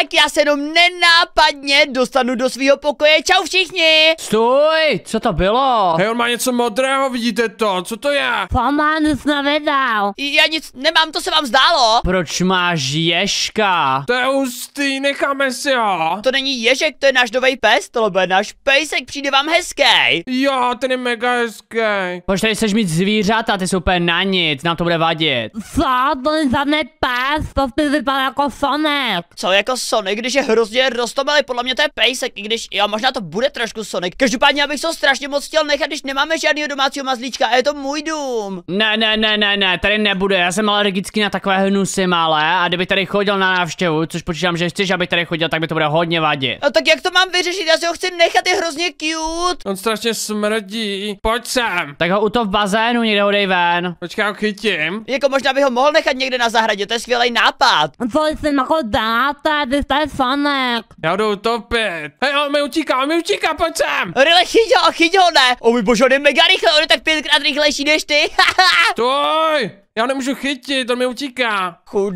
tak, já se jenom nenápadně dostanu do svého pokoje. Čau všichni. Stůj, co to bylo? Hej, on má něco modrého, vidíte to? Co to je? Sama nic nevydal. Já nic nemám, to se vám zdálo? Proč máš ježka? To je hustý, necháme si ho. To není ježek, to je náš nový pes, tohle bude náš pejsek, přijde vám hezký. Jo, ten je mega hezký. Proč tady chceš mít zvířata, ty jsou úplně na nic, nám to bude vadit. Co? To není žádný pes, to ty vypadá jako Sonic. Co jako Sonic, když je hrozně roztomilý, podle mě to je pejsek, i když, jo, možná to bude trošku Sonic. Každopádně, abych to strašně moc chtěl nechat, když nemáme žádného domácího mazlíčka a je to můj dům. Ne, tady nebude, já jsem alergický na takové hnusy malé a kdybych tady chodil na návštěvu, což počítám, že chceš, abych tady chodil, tak by to bude hodně vadit. A tak jak to mám vyřešit, já si ho chci nechat, je hrozně cute. On strašně smrdí. Pojď sem. Tak ho utop v bazénu, někde ho dej ven. Počkej, ho chytím. Jako možná bych ho mohl nechat někde na zahradě, to je skvělý nápad. Co jsi jako dáte, ty jste Sonic. Já jdu utopit. Hej, on mi utíká, pojď sem. Rile, chyť ho, ne. O můj bože, on je mega rychle, on je tak 5krát rychlejší než ty. Stoj. Já ho nemůžu chytit, on mi utíká.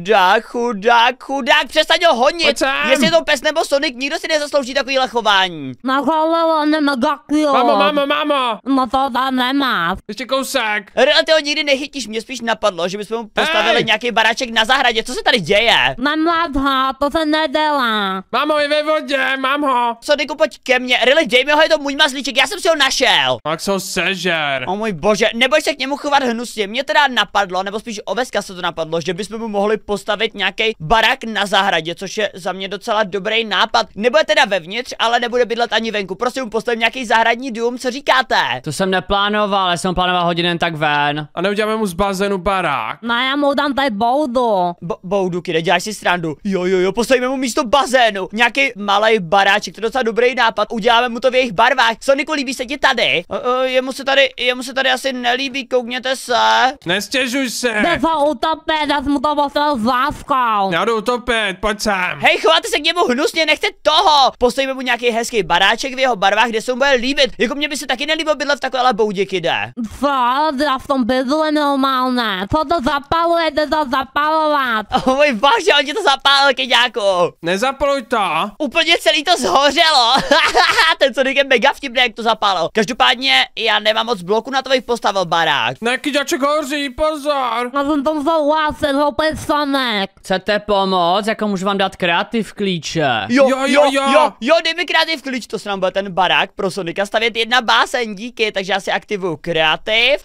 Chudák, přestaň ho honit. Pojď sem. Jestli je to pes nebo Sonic, nikdo si nezaslouží takovýhle chování. Na hlavě on je mega cute. Mámo. No to tam nemá. Ještě kousek. Rile, ty ho nikdy nechytíš, mě spíš napadlo, že bychom mu postavili nějaký baráček na zahradě, co se tady děje? Nemlád ho, to se nedělá. Mámo, je ve vodě, mám ho. Sonicu, pojď ke mně, Rile, dej mi ho, je to můj mazlíček, já jsem si ho našel. Tak se ho sežer. O můj bože, neboj se k němu chovat hnusně, mě teda napadlo, nebo spíš Oveska se to napadlo, že bychom mu mohli postavit nějaký barák na zahradě, což je za mě docela dobrý nápad. Nebude teda vevnitř, ale nebude bydlet ani venku, prostě mu postavím nějaký zahradní dům, co říkáte? To jsem neplánoval, já jsem plánoval hodit jen tak ven. A neuděláme mu z bazénu barák. No já mu dám tady boudu. Boudu, kide, děláš si srandu. Jo, postavíme mu místo bazénu. Nějaký malý baráček, to je docela dobrý nápad. Uděláme mu to v jejich barvách. Soniku, líbí se ti tady? Jemu se tady asi nelíbí, koukněte se. Nestěžuj se. Jde se utopit, já jsem mu to postavil s láskou. Já jdu utopit, pojď sem. Hej, chováte se k němu hnusně, nechte toho. Postavíme mu nějaký hezký baráček v jeho barvách, kde se mu bude líbit. Jako mě by se taky nelíbilo bydlet v takovéhle boudě, kide. Co? Já v tom bydlím normálně. Co to zapalujete to zapalovat? O můj bože, on ti to zapálil, kyďáku. Nezapaluj to. Úplně celý to zhořelo. Ten Sonic je mega vtipný, jak to zapálil. Každopádně, já nemám moc bloku na to, abych postavil barák. Ne, kyďaček hoří, pozor. Já jsem to musel uhásit, hloupý Sonic. Chcete pomoct? Jako můžu vám dát kreativ klíče? Jo, dej mi kreativ klíč, to se nám bude ten barák pro Sonika stavět jedna báseň, díky, takže já si aktivuju kreativ.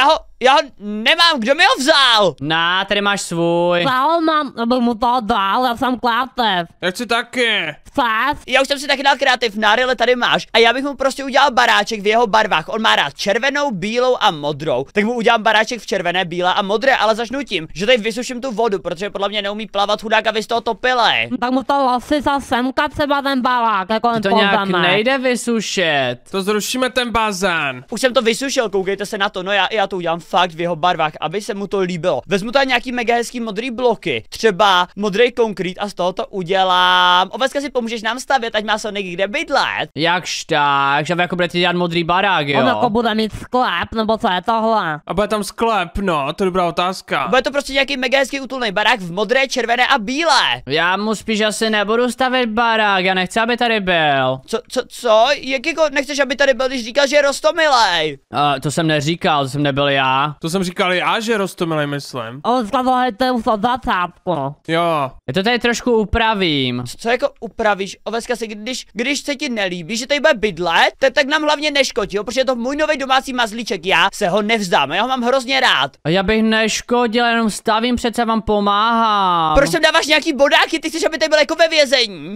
Já ho nemám, kdo mi ho vzal? Tady máš svůj. Já ho mám, abych mu to dal, já jsem kreativ. Já chci taky. Chceš? Já už jsem si taky dal kreativ, Rile, tady máš. A já bych mu prostě udělal baráček v jeho barvách. On má rád červenou, bílou a modrou. Tak mu udělám baráček v červené, bílé a modré, ale začnu tím, že tady vysuším tu vodu, protože podle mě neumí plavat chudák a vy z toho topili. Tak mu to losi za semka třeba ten barák, jako To nějak nejde vysušit. To zrušíme ten bazén. Už jsem to vysušil, koukejte se na to, no já to udělám fakt v jeho barvách, aby se mu to líbilo. Vezmu tady nějaký mega hezký modrý bloky, třeba modrý konkrét a z toho to udělám. Oveska, si pomůžeš nám stavět, ať má Sonic kde bydlet. Jakž tak, že vy jako budete dělat modrý barák, jo? On jako bude mít sklep, nebo co je tohle? A bude tam sklep, no, to je dobrá otázka. Bude to prostě nějaký mega hezký útulný barák v modré, červené a bílé. Já mu spíš asi nebudu stavět barák, já nechci, aby tady byl. Co? Jak jako nechceš, aby tady byl, když říkal, že je roztomilej? To jsem neříkal, to jsem nebyl já. To jsem říkal já, že roztomilej, myslím. On to už od začátku. Jo. Já to tady trošku upravím. Co jako upravíš? Oveska, si když se ti nelíbí, že tady bude bydlet, tak nám hlavně neškodí, jo? Protože je to můj nový domácí mazlíček, já se ho nevzdám, já ho mám hrozně rád. A já bych neškodil, jenom stavím, přece vám pomáhám. Proč sem dáváš nějaký bodáky? Ty chceš, aby tady byl jako ve vězení?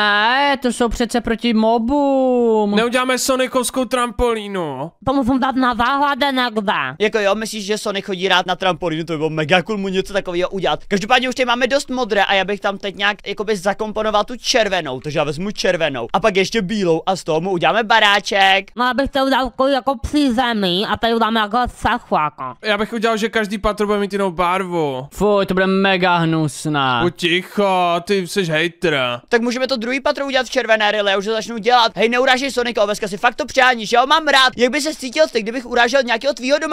Ne, to jsou přece proti mobům. Neuděláme Sonikovskou trampolínu. To musím dát na záhladě někde. Jako jo, myslíš, že Sonic chodí rád na trampolínu, to by bylo mega cool mu něco takového udělat. Každopádně už tady máme dost modré a já bych tam teď nějak jakoby zakomponoval tu červenou, takže já vezmu červenou a pak ještě bílou a z toho mu uděláme baráček. No, abych to udělal jako přízemí a tady uděláme jako sachu jako. Já bych udělal, že každý patro bude mít jinou barvu. Fuj, to bude mega hnusné. Buď ticho, ty jsi hejtr. Tak můžeme to druhý patro udělat v červené, Rile, já už to začnu dělat. Hej, neurážej Sonika, Oveska, si fakt to přáníš, já ho mám rád. Jak by se cítil ty, kdybych urážel nějakého tvýho domácího mazlíčka?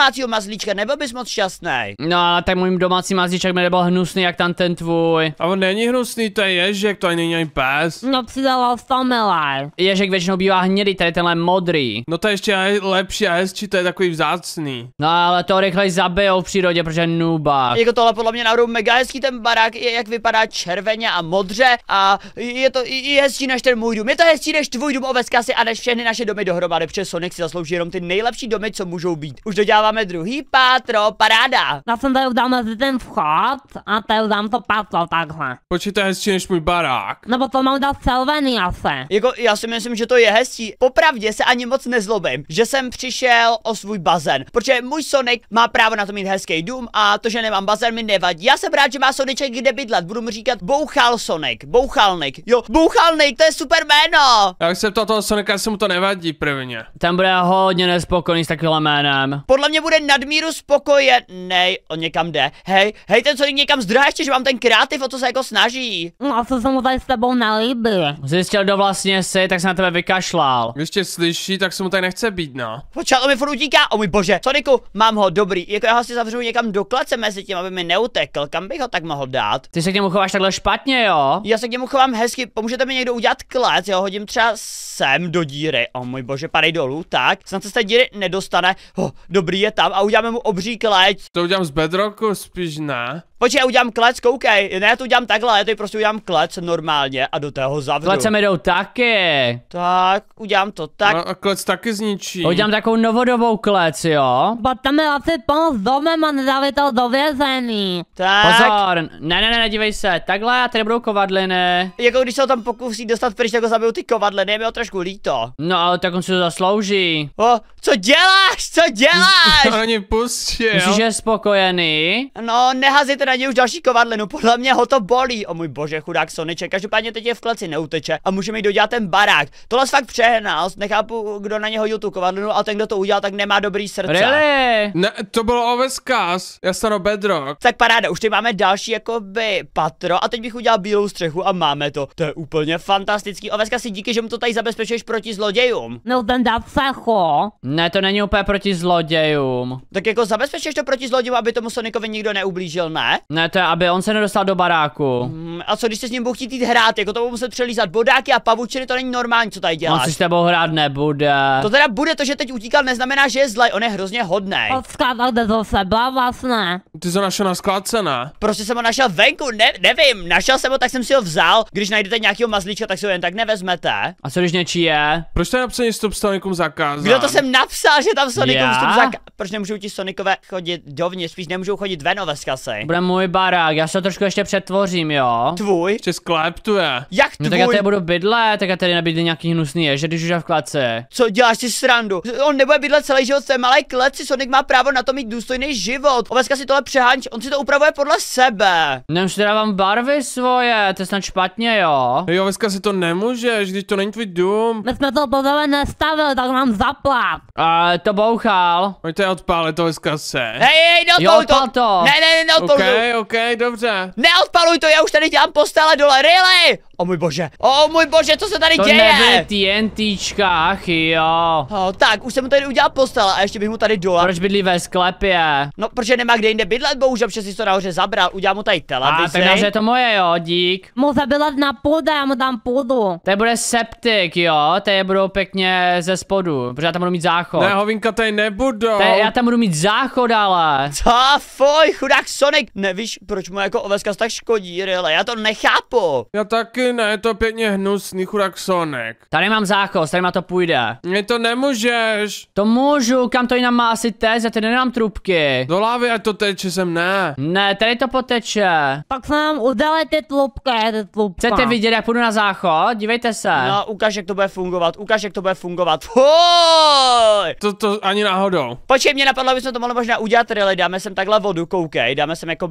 mazlíčka, nebyl bys moc šťastný. No, ale tak můj domácí mazlíček mi nebyl hnusný, jak tam ten tvůj. A on není hnusný, to je ježek, to ani není ani pes. No přidalo 100 milé. Ježek většinou bývá hnědý, tady tenhle modrý. No to je ještě lepší a hezčí, to je takový vzácný. No ale to rychleji zabijou v přírodě, protože nubák. Jako tohle podle mě nahoru mega hezký ten barák, je jak vypadá červeně a modře a je to i hezčí než ten můj dům. Je to hezčí než tvůj dům Oveskasi a než všechny naše domy dohromady, protože Sonic si zaslouží jenom ty nejlepší domy, co můžou být. Už doděláváme druhý pátro, paráda. Já jsem tady udal mezi ten vchod a tady udám to patlo takhle. Počkej, to je hezčí než můj barák. Nebo to mám dát červený asi. Jako já si myslím, že to je hezčí. Popravdě se ani moc nezlobím, že jsem přišel o svůj bazén, protože můj Sonic má právo na to mít hezký dům a to, že nemám bazén, mi nevadí. Já jsem rád, že má Soniček kde bydlet. Budu mu říkat Bouchal Sonic, Bouchalnik. Jo, Bouchalnik, to je super jméno. Já jsem toho Sonika, jestli mu to nevadí prvně. Ten bude hodně nespokojený s takovým jménem. Podle mě bude nadmíru spokojený. On někam jde. Hej, ten Sonic někam zdrhá ještě, že mám ten kreativ, o to se jako snaží. No asi se mu tady s tebou nelíbí. Zjistil, kdo vlastně jsi, tak se na tebe vykašlal. Ještě slyší, tak se mu tady nechce být, no. Počkej, on mi furt utíká, o můj bože. Soniku, mám ho, dobrý. Jako já ho si zavřu někam do klece mezi tím, aby mi neutekl. Kam bych ho tak mohl dát? Ty se k němu chováš takhle špatně, jo? Já se k němu chovám hezky, pomůžete mi někdo udělat klec, jo, hodím třeba sem do díry. O můj bože, padej dolů, tak. Snad se z té díry nedostane. Dobrý je tam a uděláme mu obří klec. To udělám z bedrocku, spíš ne. Počkej, já udělám klec, koukej. Ne, já to udělám takhle, já tady prostě udělám klec normálně a do toho zavřu. Klece mi jdou taky. Tak, udělám to tak. A klec taky zničí. Udělám takovou novodobou klec, jo? Pojďte mi asi pomoct domem a nedali to do vězení. Tak. Pozor, ne, dívej se, takhle a tady budou kovadliny. Jako když se ho tam pokusí dostat pryč, tak ho zabijou ty kovadliny, je mi ho trošku líto. No ale tak on si to zaslouží. O, co děláš? Co děláš? To na něj pustil. Myslíš, že je spokojený? No, nehazíte na něj už další kovadlinu, podle mě ho to bolí. O můj bože, chudák Soniček, každopádně teď je v kleci, neuteče a můžeme jí dodělat ten barák. Tohle fakt přehnal, nechápu, kdo na něj hodil tu kovadlinu, ale ten, kdo to udělal, tak nemá dobrý srdce. Really? Ne, to bylo Oveskas. Já stanu bedrock. Tak paráda, už tady máme další jakoby patro a teď bych udělal bílou střechu a máme to. To je úplně fantastický. Oveska si díky, že mu to tady zabezpečuješ proti zlodějům. No ten dá střechu. Ne, to není úplně proti zlodějům. Tak jako zabezpečuješ to proti zlodějům, aby tomu Sonicovi nikdo neublížil, ne? Ne, to je, aby on se nedostal do baráku. A co když se s ním budu chtít jít hrát, jako to budu muset přelízat bodáky a pavučiny, to není normální, co tady On děláš. si s tebou hrát nebude. To teda bude, to, že teď utíkal, neznamená, že je zlej, on je hrozně hodnej. Počkat, a kde to se byla vlastně? Ty jsi ho našel na skládce, ne? Prostě jsem ho našel venku, nevím, našel jsem ho, tak jsem si ho vzal. Když najdete nějakýho mazlíčka, tak si ho jen tak nevezmete. A co když něčí je? Proč to je napsaný vstup Sonicům zakázán? Kdo to jsem napsal, že tam Sonicům Já? vstup Proč nemůžou ti Sonicové chodit dovnitř, spíš nemůžou chodit ven, Oveskasi? Bude můj barák, já se to trošku ještě přetvořím, jo? Tvůj? Ještě sklep tu je. Jak No tak já tvůj? tady budu bydlet, tak já tady nebydlím nějaký hnusný jež, když už je v kleci. Co děláš si srandu? On nebude bydlet celý život v té malé kleci, Sonic má právo na to mít důstojný život. Oveska si tohle přehánč, on si to upravuje podle sebe. Nemůžu teda vám barvy svoje, to je snad špatně, jo? Hej, Oveska, si to nemůžeš, když to není tvůj dům. My jsme to pořád nestavili, tak nám zaplat. To bouchal. Pojďte je odpálit, Oveska se. Hej, neodpaluj Jo, odpal to. Ne, neodpaluj to. OK, dobře. Neodpaluj to, já už tady dělám postele dole, really? O můj bože, co se tady To děje? nebyly TNTčka, ach jo. Tak, už jsem mu tady udělal postele a ještě bych mu tady dole. Proč bydlí ve sklepě? No, protože nemá kde jinde bydlet, bohužel, protože si to nahoře zabral, udělám mu tady A televizi. tak nahoře je to moje, jo, dík. Může bydlet na půdě, já mu dám půdu. Tady bude septik, jo, tady budou pěkně ze spodu, protože já tam budu mít záchod. Ne, hovinka tady nebudou. Já tam budu mít záchod, ale. Co, fuj, chudák Sonic. Nevíš, proč mu jako Oveskas tak škodí, really? Já to nechápu. Já taky ne, je to pěkně hnusný chudák Sonic. Tady mám záchod, tady na to půjde. Mě to nemůžeš. To můžu, kam to jinam má asi téct, já tady nemám trubky. Do lávy, ať to teče sem, ne. Ne, tady to poteče. Tak se nám udělali ty tlupky. Chcete vidět, jak půjdu na záchod? Dívejte se. No, ukáž, jak to bude fungovat, Fuj! To ani náhodou. Počkej, mě napadlo, abychom to mohli možná udělat, really, dáme sem takhle vodu, koukej, dáme sem jakoby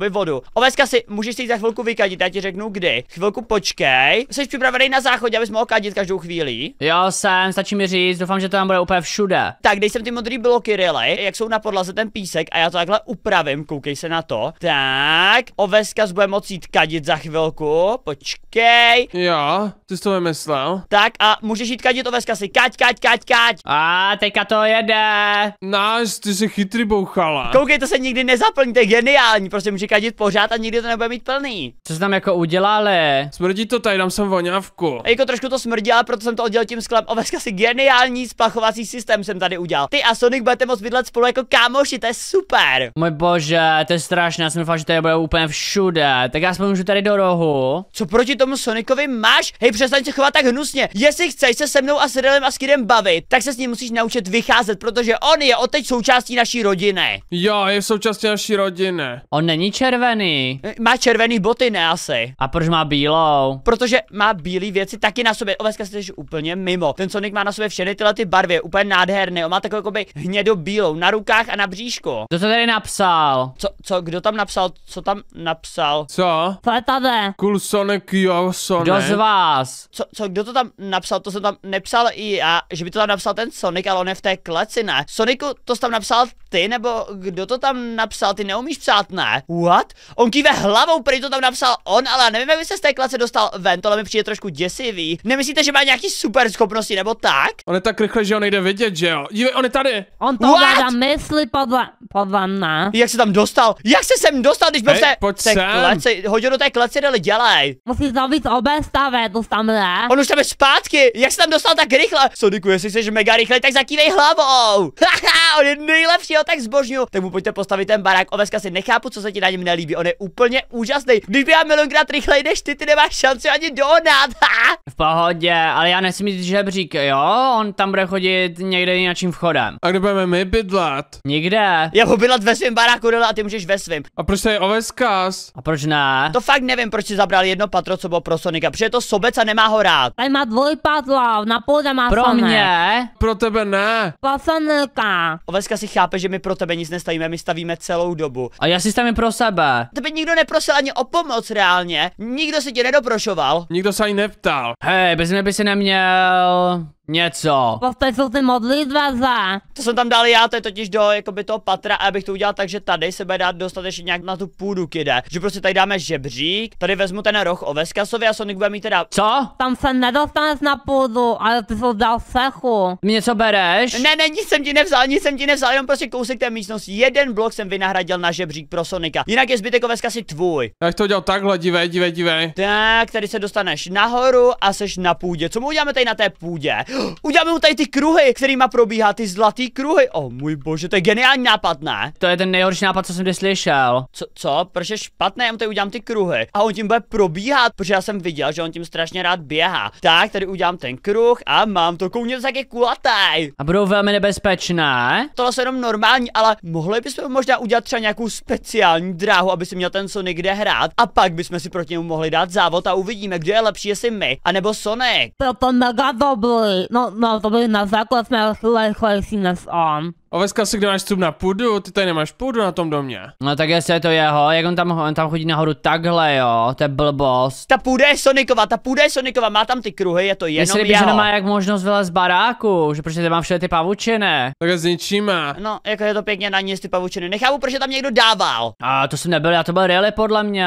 jakoby vodu. Oveska si můžeš si jít za chvilku vykadit, já ti řeknu kdy. Chvilku počkej. Jsi připravený na záchodě, abys mohl kadit každou chvíli? Jo, jsem, stačí mi říct, doufám, že to tam bude úplně všude. Tak, dej sem ty modrý bloky, Riley, jak jsou na podlaze ten písek a já to takhle upravím, koukej se na to. Tak, Oveska bude moci jít kadit za chvilku, počkej. Jo, ty jsi to vymyslel. Tak a můžeš jít kadit, Oveska si, kať. A teďka to jede. Náš, ty jsi chytrý bouchala. Koukej, to se nikdy nezaplní, to je geniální, prostě může kadit pořád a nikdy to nebude mít plný. Co jsi tam jako udělali? Smrdí to tady, dám sem voňavku. A jako trošku to smrdí, ale proto jsem to oddělil tím sklem. Oveska si geniální splachovací systém jsem tady udělal. Ty a Sonic budete moct bydlet spolu jako kámoši, to je super. Můj bože, to je strašné, já jsem doufal, že tady bude úplně všude. Tak já aspoň můžu tady do rohu. Co proti tomu Sonicovi máš? Hej, přestaň se chovat tak hnusně. Jestli chceš se mnou a s Rilem a s Kidem bavit, tak se s ním musíš naučit vycházet, protože on je odteď součástí naší rodiny. Jo, je v součástí naší rodiny. On není červený. Má červený boty, ne asi. A proč má bílou? Protože má bílé věci taky na sobě. Oveska jsi úplně mimo. Ten Sonic má na sobě všechny tyhle ty barvy, je úplně nádherný. On má takovou jakoby hnědo-bílou na rukách a na bříšku. Kdo to tady napsal? Kdo tam napsal? Co tam napsal? Co? Co je tady? Cool Sonic, jo, Sonic. Kdo z vás? Kdo to tam napsal? To jsem tam nepsal i já, že by to tam napsal ten Sonic, ale on je v té kleci, ne? Soniku, to jsi tam napsal ty, nebo kdo to tam napsal? Ty neumíš psát, ne? What? On kýve hlavou, prý to tam napsal on, ale nevím, jak by se z té klece dostal ven, tohle mi přijde trošku děsivý. Nemyslíte, že má nějaký super schopnosti, nebo tak? On je tak rychle, že ho nejde vidět, že jo? Dívej, on je tady. On to What? hledá myslí podle mne. Jak se tam dostal? Jak se sem dostal, když byl Hej, v té pojď sem. kleci? Hodil do té kleci, dali, dělej. Musíš to víc obestavět, to tam je. On už tam je zpátky, jak se tam dostal tak rychle? Soniku, jestli jsi mega rychle, tak zakývej hlavou. Haha, on je nejlepší, tak zbožňuju. Tak mu pojďte postavit ten barák. Oveska, si nechápu, co se ti na něm nelíbí. On je úplně úžasný. Když já milionkrát rychleji než ty nemáš šanci ani dohnat. V pohodě, ale já nechci mít žebřík, jo? On tam bude chodit někde jiným vchodem. A kde budeme my bydlet? Nikde. Já budu bydlet ve svém baráku, Rila, a ty můžeš ve svém. A proč tady je Oveskas? A proč ne? To fakt nevím, proč si zabral jedno patro, co bylo pro Sonika, protože je to sobec a nemá ho rád. Tady má dvojpadlo, na půdě má Pro Sonic. mě? Pro tebe ne. Pro Sonika. Oveska si chápe, že my pro tebe nic nestavíme, my stavíme celou dobu. A já si stavím pro sebe. Tebe nikdo neprosil ani o pomoc reálně, nikdo se tě nedoprošoval. Nikdo se ani neptal. Hej, bez mě by si neměl něco. Prostě jsou ty modlí dveře. To jsem tam dal já, to je totiž do jakoby toho patra a já bych to udělal tak, že tady se bude dát dostatečně nějak na tu půdu, Kide. Že prostě tady dáme žebřík, tady vezmu ten roh Oveskasovi a Sonic bude mít teda... Co? Tam se nedostaneš na půdu, ale ty jsou dal sechu. Mě něco bereš? Ne, nic jsem ti nevzal, jenom prostě kousek té místnosti. Jeden blok jsem vynahradil na žebřík pro Sonika. Jinak je zbytek Oveskasi tvůj. Já bych to udělal takhle, dívej. Tak, tady se dostaneš nahoru a seš na půdě. Co mu uděláme tady na té půdě? Uděláme mu tady ty kruhy, kterýma probíhá ty zlatý kruhy. O můj bože, to je geniální nápad, ne? To je ten nejhorší nápad, co jsem kdy slyšel. Co? Proč je špatné? Já mu tady udělám ty kruhy. A on tím bude probíhat, protože já jsem viděl, že on tím strašně rád běhá. Tak, tady udělám ten kruh a mám to, koukněte, tak je kulatý. A budou velmi nebezpečné. Tohle je jenom normální, ale mohli bychom možná udělat třeba nějakou speciální dráhu, aby si měl ten Sonic kde hrát. A pak bychom si proti němu mohli dát závod a uvidíme, kdo je lepší, jestli my, anebo Sonic. To mega dobrý. No to by na základ jsme rychlejší než on. Oveska, si kde máš vstup na půdu? Ty tady nemáš půdu na tom domě. No tak jestli je to jeho, jak on tam chodí nahoru takhle, jo, to je blbost. Ta půda je Sonicova, má tam ty kruhy, je to jenom Jestli by, že jeho. nemá jak možnost vylézt z baráku, že prostě tam má všude ty pavučiny. Tak je zničíme. No, jako je to pěkně na ní ty pavučiny. Nechápu, proč je tam někdo dával. A to jsem nebyl, já to byl Riley podle mě.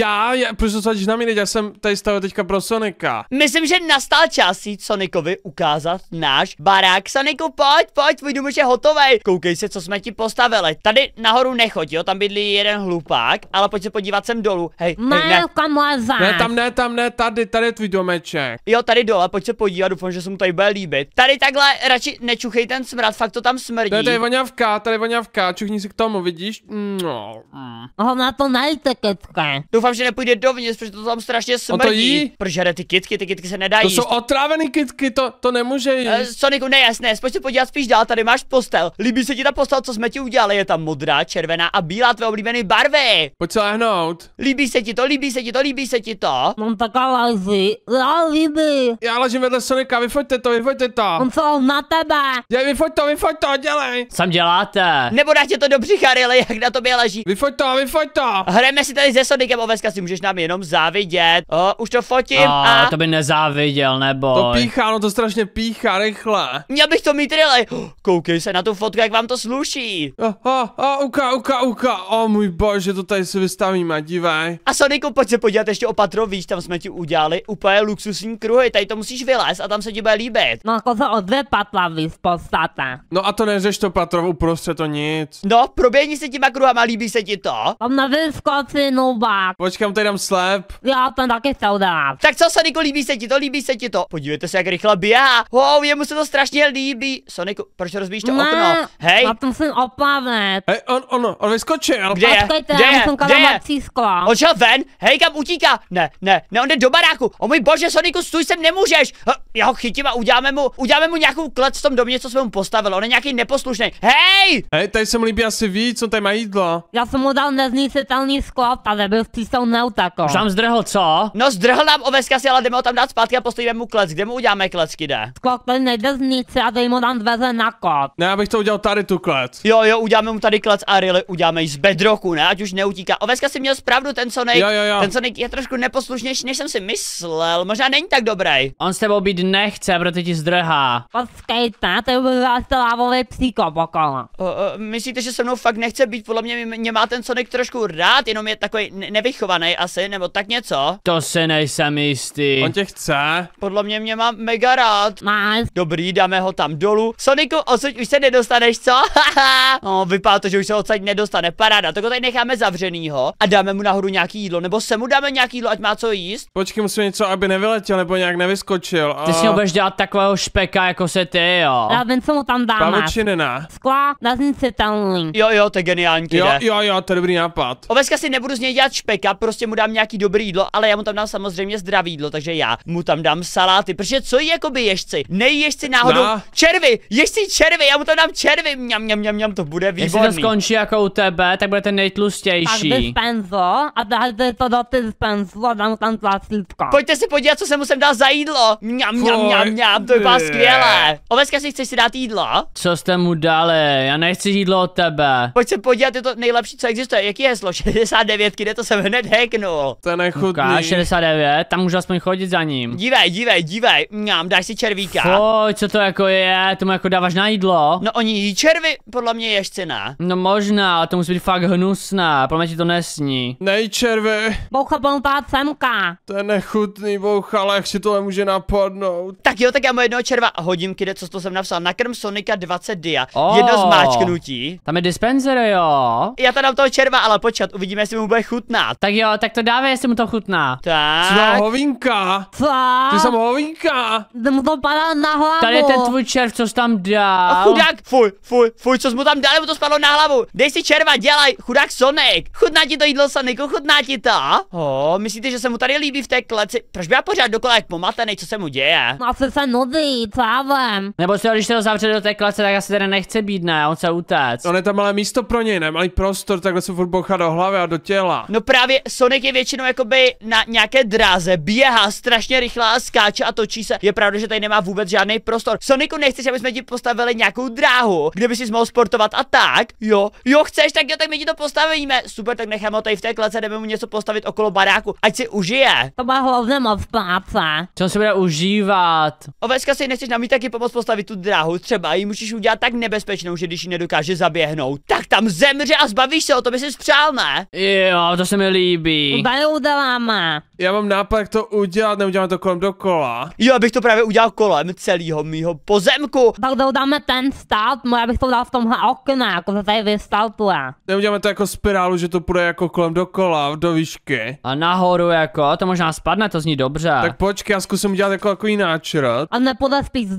Proč to sadíš na mě, já jsem tady stavil teďka pro Sonika. Myslím, že nastal čas jít Sonicovi ukázat náš barák. Soniku, pojď, tvůj dům už je hotový. Koukej se, co jsme ti postavili. Tady nahoru nechoď, jo, tam bydlí jeden hlupák, ale pojď se podívat sem dolů. Hej, Ne, kam lezeš? Tam ne, tady je tvůj domeček. Jo, tady dole, pojď se podívat, doufám, že se mu tady bude líbit. Tady takhle radši nečuchej ten smrad, fakt to tam smrdí. Tady je voňavka, čuchni si k tomu, vidíš? No. Na to nejte, kytky. Doufám, že nepůjde dovnitř, protože to tam strašně smrdí. to jí? Proč žere ty kytky se nedají To jíst. jsou otrávený kytky, to nemůže jíst. Soniku, nejasné, pojď se podívat spíš dál, tady máš postel. líbí se ti ta postava, co jsme ti udělali? Je tam modrá, červená a bílá, tvé oblíbené barvy. Pojď se lehnout. Líbí se ti to, líbí se ti to, líbí se ti to? On taková leží. Já líbí. Já ležím vedle Sonika, vyfoďte to, vyfoďte to. On co na tebe. Vyfoď to, dělej. Co tam děláte? Nebo dá tě to do břicha, Riley, jak na tobě leží. Vyfoď to. Hrajeme si tady se Sonicem, Oveska, si můžeš nám jenom závidět. Už to fotím a... To by nezáviděl, nebo. To píchá, no to strašně píchá, rychle. Měl bych to mít, Riley. Koukej se na tu fotku, jak vám to sluší. Uka. O můj bože, to tady si vystavíme, dívej. A Soniku, pojď se podívat ještě o patro, víš, tam jsme ti udělali úplně luxusní kruhy, tady to musíš vylézt a tam se ti bude líbit. No jako se o 2 patla víc v podstatě. No a to neřeš to patro, uprostřed to nic. No, proběhni se těma kruhama, líbí se ti to? Tam nevyskočí nubák. Počkám, tady dám slep. Já ten taky chtěl udělat. Tak co, Soniku, líbí se ti to? Podívejte se, jak rychle běhá. Wow, jemu se to strašně líbí. Soniku, proč rozbíjíš to okno? Hej. Já to musím oplavit. Hej, on vyskočil. Kde je? Počkejte, Kde já je? musím Kde je? kalamat sklo. On šel ven? Hej, kam utíká? Ne, on jde do baráku. O můj bože, Soniku, stůj sem, nemůžeš. Já ho chytím a uděláme mu nějakou klec v tom domě, co jsme mu postavili. On je nějaký neposlušný. Hej! Hej, tady se mu líbí asi víc, on tady má jídlo. Já jsem mu dal nezničitelný sklo, tady byl přísou neutekl. Už tam zdrhl, co? No, zdrhl nám Oveska si, ale jdeme ho tam dát zpátky a postavíme mu klec. Kde mu uděláme klecky, jde? Sklo, který nejde zničit a tady mu dám dveře na kód. Ne, abych to udělal tady tu klec. Jo, uděláme mu tady klec a Riley uděláme ji z bedroku, ne? Ať už neutíká. Oveska si měl zpravdu, ten Sonic. Jo. Ten Sonic je trošku neposlušnější, než jsem si myslel. Možná není tak dobrý. On s tebou být nechce, proto ti zdrhá. Počkejte, to byl zase lávový psíko okolo. Myslíte, že se mnou fakt nechce být? Podle mě má ten Sonic trošku rád, jenom je takový nevychovaný asi, nebo tak něco. To se nejsem jistý. On tě chce. Podle mě má mega rád. Nice. Dobrý, dáme ho tam dolů. Soniku, odsud už se nedostaneš, co? No, vypadá to, že už se odsud nedostane. Paráda, tak ho tady necháme zavřenýho a dáme mu nahoru nějaký jídlo, nebo se mu dáme nějaký jídlo, ať má co jíst. Počkej, musím něco, aby nevyletěl, nebo nějak nevyskočil. Ty si ho budeš dělat takového špeka, jako se ty, jo. Já vím, co mu tam dáme. Pavučiny ne. Skla nezničitelný. Jo, to je geniální, jde. Jo, to je dobrý nápad. Oveska si nebudu z něj dělat špeka, prostě mu dám nějaký dobrý jídlo, ale já mu tam dám samozřejmě zdravý jídlo, takže já mu tam dám saláty, protože co jí jakoby ježci? Neježci náhodou červy, ježci červy, já mu tam dám červy, mňam, to bude výborný. Jestli to skončí jako u tebe, tak bude ten Tak nejtlustější. dispenzo a dajte to do dispenzu a dám tam tlačítko. Pojďte se podívat, co jsem mu sem dal za jídlo. Mňam, to vypadá skvěle. Oveska, si chceš si dát jídlo? Co jste mu dali? Já nechci jídlo od tebe. Pojď se podívat, je to nejlepší, co existuje. Jaký je heslo? 69, kde to jsem hned hacknul. To je nechutný. Ukáž 69, tam můžu aspoň chodit za ním. Dívej, dáš si červíka. Foj, co to jako je? Tomu jako dáváš na jídlo? No oni jí červy, podle mě ježci, ne? No možná, ale to musí být fakt hnusné, podle mě ti to nesní. Nej, červy. Boucha plnutá semka. To je nechutný, boucha, ale jak si tohle může napadnout. Tak jo, tak já mu jednoho červa hodím, kde, co to jsem napsal, nakrm Sonika 20 dia. Jedno zmáčknutí. Tam je dispenser, jo? Já tam dám toho červa, ale počkat, uvidíme, jestli mu bude chutnat. Tak jo, tak to dávej, jestli mu to chutná. Jsi mám Tak. hovínka. Co? Ty jsem hovínka. Mu to padá na hlavu. Tady je ten tvůj červ, co jsi tam dal. Chudák, fuj, co jsi mu tam dal, mu to spadlo na hlavu. Dej si červa, dělaj, chudák Sonic. Chutná ti to jídlo, Soniku, chutná ti to? Myslíte, že se mu tady líbí v té kleci? Proč by já pořád dokola jak pomatený, co se mu děje? No asi se nudí, co já vím. Nebo si ho, když se ho zavře do té klece, tak asi tady nechce být, ne? On se utéct. On je tam malé místo pro něj, ne? Malý prostor, takhle se furt bouchá do hlavy a do těla. No právě Sonic je většinou jakoby na nějaké dráze, běhá strašně rychle a skáče a točí se. Je pravda, že tady nemá vůbec žádný prostor. Soniku, nechceš, aby jsme ti postavili nějakou dráhu, kde by si mohl sportovat a tak? Jo, chceš, tak jo, tak my ti to postavíme. Super, tak necháme ho tady v té klece, jdeme mu něco postavit okolo baráku, ať si užije. To bude hrozně moc práce. Co se bude užívat? Oveska, si nechceš nám taky pomoct postavit tu dráhu, třeba ji můžeš udělat tak nebezpečnou, že když ji nedokáže zaběhnout, tak tam zemře a zbavíš se, o to by si přál, ne? Jo, to se mi líbí. Tady uděláme. Já mám nápad, jak to udělat, neuděláme to kolem dokola. Jo, abych to právě udělal kolem celého mýho pozemku. Tak dáme ten stát, já bych to dal v tomhle okně, jako se tady vystartuje. Neuděláme to jako spirálu, že to půjde jako kolem dokola, do výšky. A nahoru jako, to možná spadne, to zní dobře. Tak počkej, já zkusím udělat jako takový náčrt. A nepůjde spíš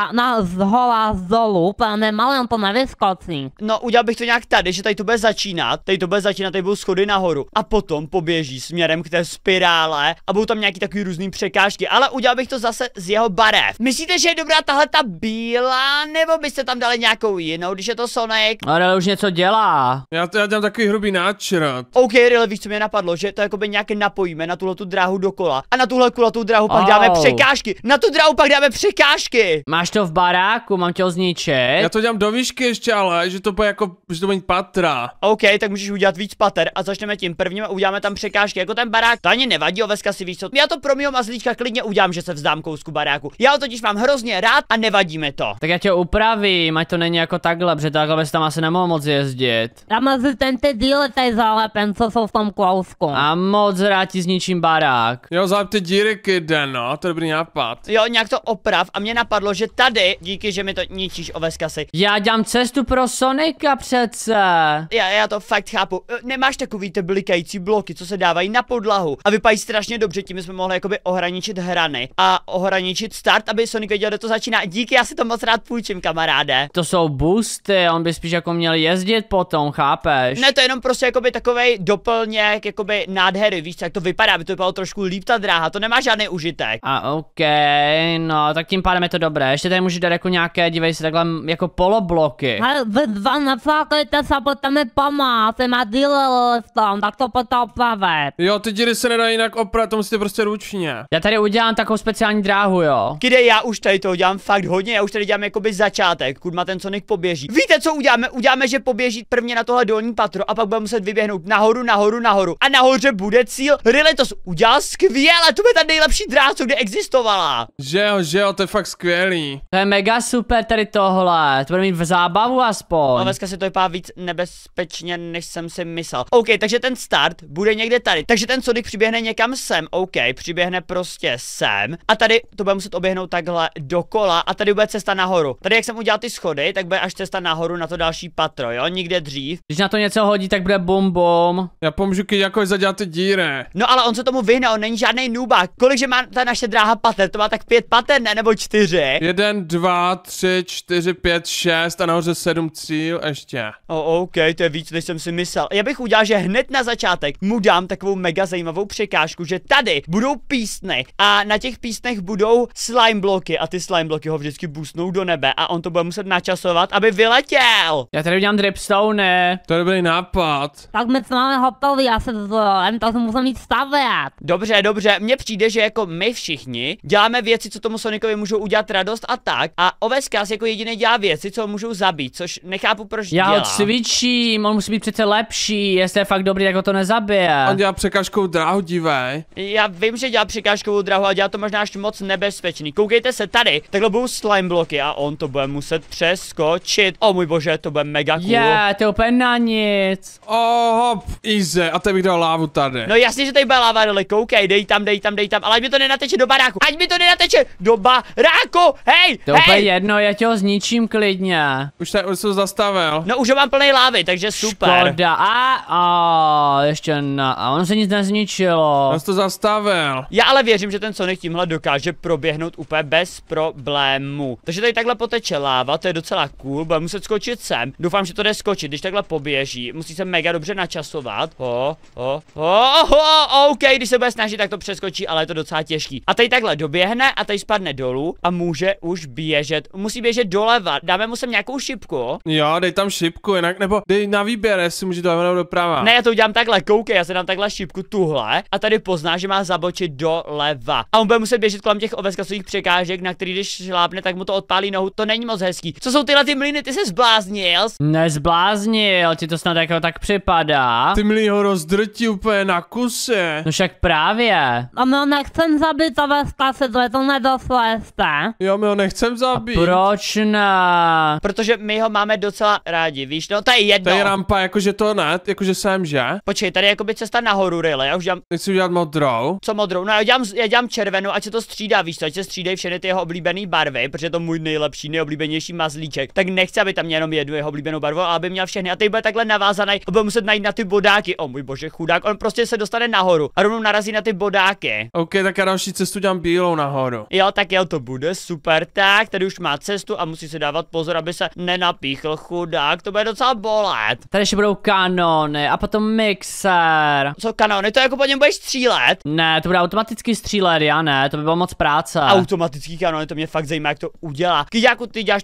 zhola z dolů, protože malé on to nevyskočí. No, udělal bych to nějak tady, že tady to bude začínat, tady budou schody nahoru a potom poběží směrem k té spirále a budou tam nějaký takový různý překážky, ale udělal bych to zase z jeho barev. Myslíte, že je dobrá tahle ta bílá, nebo byste tam dali nějakou jinou, když je to Sonic. Ale už něco dělá. Já dělám takový hrubý náčrt. OK, Rile, víš, co mě napadlo, že to jakoby nějak napojíme na tuhle tu dráhu dokola. A na tuhle kulatou dráhu pak dáme překážky. Na tu dráhu pak dáme překážky. Máš to v baráku, mám tě ho zničit. Já to dělám do výšky ještě, ale že to bude jako, že to bude patra. OK, tak můžeš udělat víc pater a začneme tím prvním a uděláme tam překážky, jako ten barák. To ani nevadí, Oveska, si víš co. Já to pro mýho mazlíčka klidně udělám, že se vzdám kousku baráku. Já ho totiž mám hrozně rád a nevadí mi to. Tak já tě upravím, ať to není jako takhle, protože takhle bys tam asi nemohl moc jezdit. A mezi ty díly tady zalepen, co jsou v tom kousku. A moc rád ti zničím barák. Jo, zalep ty díry, kide, no, to je dobrý nápad. Jo, nějak to oprav a mě napadlo, že tady, díky, že mi to ničíš, Oveska si. Já dělám cestu pro Sonika přece. Já to fakt chápu. Nemáš takový ty blikající bloky, co se dávají na podlahu a vypadají strašně dobře, tím jsme mohli jakoby ohraničit hrany a ohraničit start, aby Sonic věděl, kde to začíná. Díky, já si to moc rád půjčím, kamaráde. To jsou boosty, on by spíš jako měl jezdit potom, chápeš? Ne, to je jenom prostě jakoby takovej doplněk, jakoby nádhery, víš co, jak to vypadá, aby to vypadalo trošku líp ta dráha, to nemá žádný užitek. A OK, no, tak tím pádem je to dobré. Ještě tady můžu dát jako nějaké, dívej se, takhle jako polobloky. Ale vy dva neflákejte se, pojďte mi pomoct, má díly v tom, tak to pojďte opravit. Jo, ty díry se nedají jinak opravit, to musíte prostě ručně. Já tady udělám takovou speciální dráhu, jo. Kde já už tady to dělám fakt hodně, já už tady dělám jakoby začátek, kudma ten Sonic poběží. Víte, co uděláme? Uděláme, že poběží prvně na tohle dolní patro a pak bude muset vyběhnout nahoru a nahoře bude cíl. Rile to udělal skvěle, to bude ta nejlepší dráha, co kdy existovala. Že jo, to je fakt skvělý. To je mega super tady tohle, to bude mít v zábavu aspoň. A dneska si to vypadá víc nebezpečně, než jsem si myslel. OK, takže ten start bude někde tady. Takže ten Sonic přiběhne někam sem. OK, přiběhne prostě sem. A tady to bude muset oběhnout takhle dokola a tady bude cesta nahoru. Tady jak jsem udělal ty schody, tak bude až cesta nahoru na to další patro, jo? Nikde dřív. Když na to něco hodí, tak bude bum bum. Já pomůžu jako zadělat ty díry. No ale on se tomu vyhne, on není žádný nubák. Kolikže má ta naše dráha pater? To má tak 5 pater, ne? Nebo 4? 1, 2, 3, 4, 5, 6 a nahoře 7 cíl ještě. OK, to je víc, než jsem si myslel. Já bych udělal, že hned na začátek mu dám takovou mega zajímavou překážku, že tady budou písny a na těch písnech budou slime bloky a ty slime bloky ho vždycky boostnou do nebe a on to bude muset načasovat, aby vyletěl. Já tady udělám dripstone. To je dobrý nápad. Tak my jsme hotoví, já se vzorem, tak musím jít stavět. Dobře, mně přijde, že jako my všichni děláme věci, co tomu Sonicovi můžou udělat radost a tak a Oveskas jako jediný dělá věci, co ho můžou zabít, což nechápu, proč Já dělá. ho cvičím, on musí být přece lepší, jestli je fakt dobrý, tak ho to nezabije. On dělá překážkou dráhu, dívej. Já vím, že dělá překážkovou dráhu a dělá to možná až moc nebezpečný. Koukejte se tady, takhle budou slime bloky a on to bude muset přeskočit. O můj bože, to bude mega cool. To je úplně na nic. Hop, easy. A teď bych dal lávu tady. No jasně, že tady bude láva, dole, koukej, dej tam, ale ať mi to nenateče do baráku, hej, To je úplně jedno, já tě ho zničím klidně. Už jsem to zastavil. No už ho mám plný lávy, takže super. Škoda, ještě na, a on se nic nezničilo. Já jsem to zastavil. Já ale věřím, že ten Sonic tímhle dokáže proběhnout úplně bez problému. Takže tady takhle poteče láva, to je docela cool, bude muset skočit sem. Doufám, že to jde skočit, když takhle poběží. Musí se mega dobře načasovat. OK, když se bude snažit, tak to přeskočí, ale je to docela těžký. A tady takhle doběhne a tady spadne dolů a může už běžet. Musí běžet doleva. Dáme mu sem nějakou šipku. Jo, dej tam šipku, jinak, nebo dej na výběr, jestli může doleva nebo doprava. Ne, já to udělám takhle, koukej, já se dám takhle šipku tuhle a tady pozná, že má zabočit doleva. A on bude muset běžet kolem těch oveskasových překážek, na který když šlápne, tak mu to odpálí nohu. To není moc hezký. Co jsou tyhle ty mlýny, ty se zbláznil? Nezbláznil, ti to snad jako tak připadá. Ty milý ho rozdrtí úplně na kusy. No však právě. A my ho nechcem zabít, to ve skase, to nedošlo jste. Jo, my ho nechcem zabít. Proč ne? Protože my ho máme docela rádi, víš, no to je jedno. To je rampa, jakože to ne, jakože jsem, že? Počkej, tady je jakoby cesta nahoru, Rile, já už dělám. Nechci udělat modrou. Co modrou? No já dělám červenou, ať se to střídá, víš co, ať se střídají všechny ty jeho oblíbené barvy, protože je to můj nejlepší, nejoblíbenější mazlíček. Tak nechci, aby tam měl jenom jednu jeho oblíbenou barvu, ale aby měl všechny. A teď bude takhle navázaný a bude muset najít na ty bodáky. O můj bože, chudák, on prostě se dostane nahoru a rovnou narazí na ty bodáky. OK, tak já další cestu dělám bílou nahoru. Jo, tak jo, to bude super, tak tady už má cestu a musí si dávat pozor, aby se nenapíchl, chudák, to bude docela bolet. Tady ještě budou kanony a potom mixer. Co kanony, to jako po něm budeš střílet? Ne, to bude automaticky střílet, já ne, to by bylo moc práce. Automatický kanony, to mě fakt zajímá, jak to udělá. Kyďáku, ty děláš to vrchní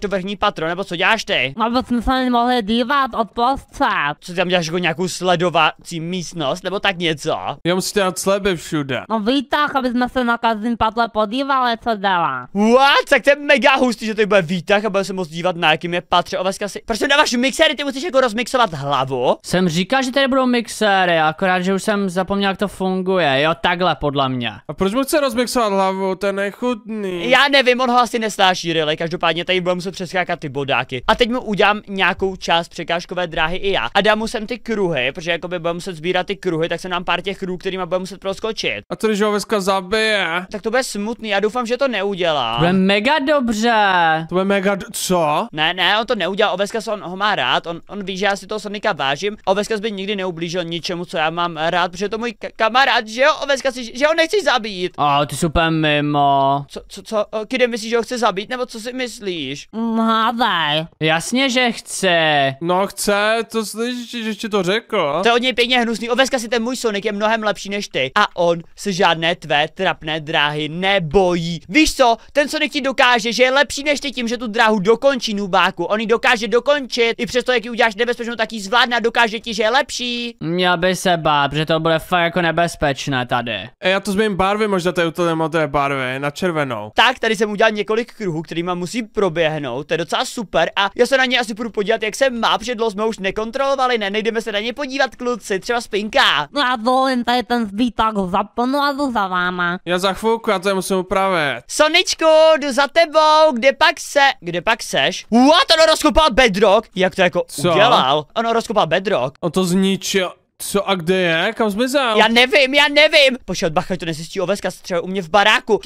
patro, nebo co děláš ty? Aby jsme se nemohli dívat od prostřed. Co tam děláš, jako nějakou sledovací místnost, nebo tak něco? Já musíte dát sleby všude. No výtah, aby jsme se na každém padle podívali, co dělá. What? Tak to je mega hustý, že to bude výtah a bude se moct dívat, na jakým je patře. Oveska si... Proč dáváš mixéry, ty musíš jako rozmixovat hlavu? Jsem říkal, že tady budou mixéry, akorát, že už jsem zapomněl, jak to funguje. Jo, takhle podle mě. A proč mu chce rozmixovat hlavu? To je nechutný. Já nevím, on ho asi nesnáší, really. Každopádně tady budeme muset přeskákat ty bodáky. A teď mu udělám nějakou část překážkové dráhy i já. A dám mu sem ty kruhy, protože jakoby budeme muset sbírat ty kruhy, tak se nám pár těch kruhů, kterýma budeme muset proskočit. A co když ho Oveska zabije? Tak to bude smutný, já doufám, že to neudělá. Bude mega dobře. To bude mega... Co? Ne, on to neudělal, Oveska on ho má rád, on ví, že já si toho Sonika vážím. Oveska by nikdy neublížil ničemu, co já mám rád, protože je to můj kamarád, že jo, Oveska že ho nechci zabít. Ty super mimo. Co, Kide myslíš, že ho chce zabít, nebo co si myslíš? Hádej. Jasně, že chce. No chce, to slyšíš, že ti to řekl. To je od něj pěkně hnusný, Oveska si ten můj Sonic je mnohem lepší než ty. A on se žádné tvé trapné dráhy nebojí. Víš co, ten Sonic ti dokáže, že je lepší než ty tím, že tu dráhu dokončí, nubáku. On ji dokáže dokončit, i přesto, jak ji uděláš nebezpečnou, tak ji zvládne a dokáže ti, že je lepší. Měl by se bát, protože to bude fakt jako nebezpečné tady. Já to změním barvy, možná to je úplně modré barvy, na červenou. Tak, tady jsem udělal několik kruhů, kterýma musí proběhnout, to je docela super a já se na ně asi budu podívat, jak se má, protože dlouho jsme už nekontrolovali, nejdeme se na ně podívat, kluci, třeba Spinka. Já dovolím tady ten výtah zapnu a jdu za váma. Já za chvilku, já to musím upravit. Soničku, jdu za tebou, kde pak seš? What, ono rozkopal bedrock? Jak to jako Co? udělal? Ono rozkopal bedrock. On to zničil. Co a kde je? Kam zmizel? Já nevím. Počkat, bacha, to nezjistí Oveska, třeba u mě v baráku.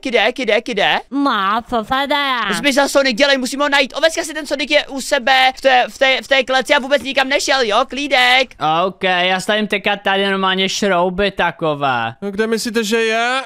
Kide? No, co se děje? Zmizel Sonic, dělej, musíme ho najít. Oveska si ten Sonic je u sebe v té kleci a vůbec nikam nešel, jo, klídek. OK, já stavím teďka tady normálně šrouby takové. Kde myslíte, že je?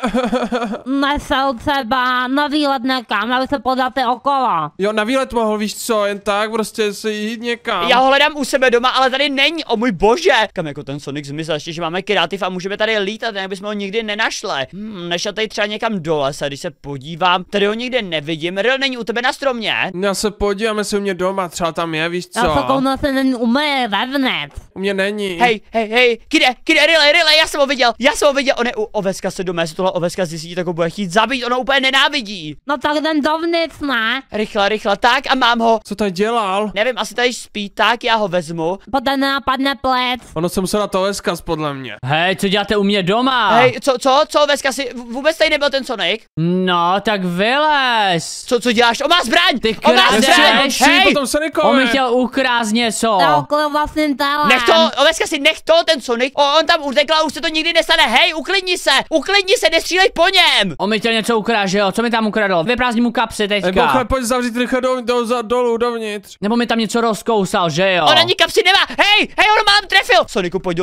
Nesel třeba na výlet někam, aby se podáte okolo. Jo, na výlet mohl, víš co, jen tak prostě si jít někam. Já ho hledám u sebe doma, ale tady není, o můj bože. Kam jako ten Sonic zmizel, ještě, že máme kreativ a můžeme tady lítat, jak bychom ho nikdy nenašli. Nešel tady třeba někam do lesa, když se podívám, tady ho nikde nevidím. Ryl není u tebe na stromě? Já se podívám, jestli u mě doma, třeba tam je, víš co? Já se kouknu, se není umyje vevnitř. U mě není. Hej, Kide, Rile, já jsem ho viděl, on je u Oveska se doma, jestli tohle Oveska zjistí, tak ho bude chtít zabít, ono úplně nenávidí. No tak jdem dovnitř, ne? Rychle, tak a mám ho. Co tady dělal? Nevím, asi tady spí, tak já ho vezmu. Potom nenapadne plec. Ono se musel dát to Oveskaz, podle mě. Hej, co děláte u mě doma? Hej, co, Oveska si, vůbec tady nebyl ten Sonic? No, tak vylez. Co děláš? On má zbraň! Ty On má kradeš! zbraň! Hej! Potom On mi Sonicovi! chtěl ukrást něco. Já okolo vlastním tělem. Nech to, Oveska si, nech to, ten Sonic, on tam utekl a už se to nikdy nestane, hej, uklidni se, nestřílej po něm! On mi chtěl něco ukrást, že jo? Co mi tam ukradl? Vyprázdni mu kapsy teďka. Bouchaj, pojď zavřít rychle dolů, dovnitř. Nebo mi tam něco rozkousal, že jo? On ani kapsy nemá, hej, on mám trefil! Soniku, pojď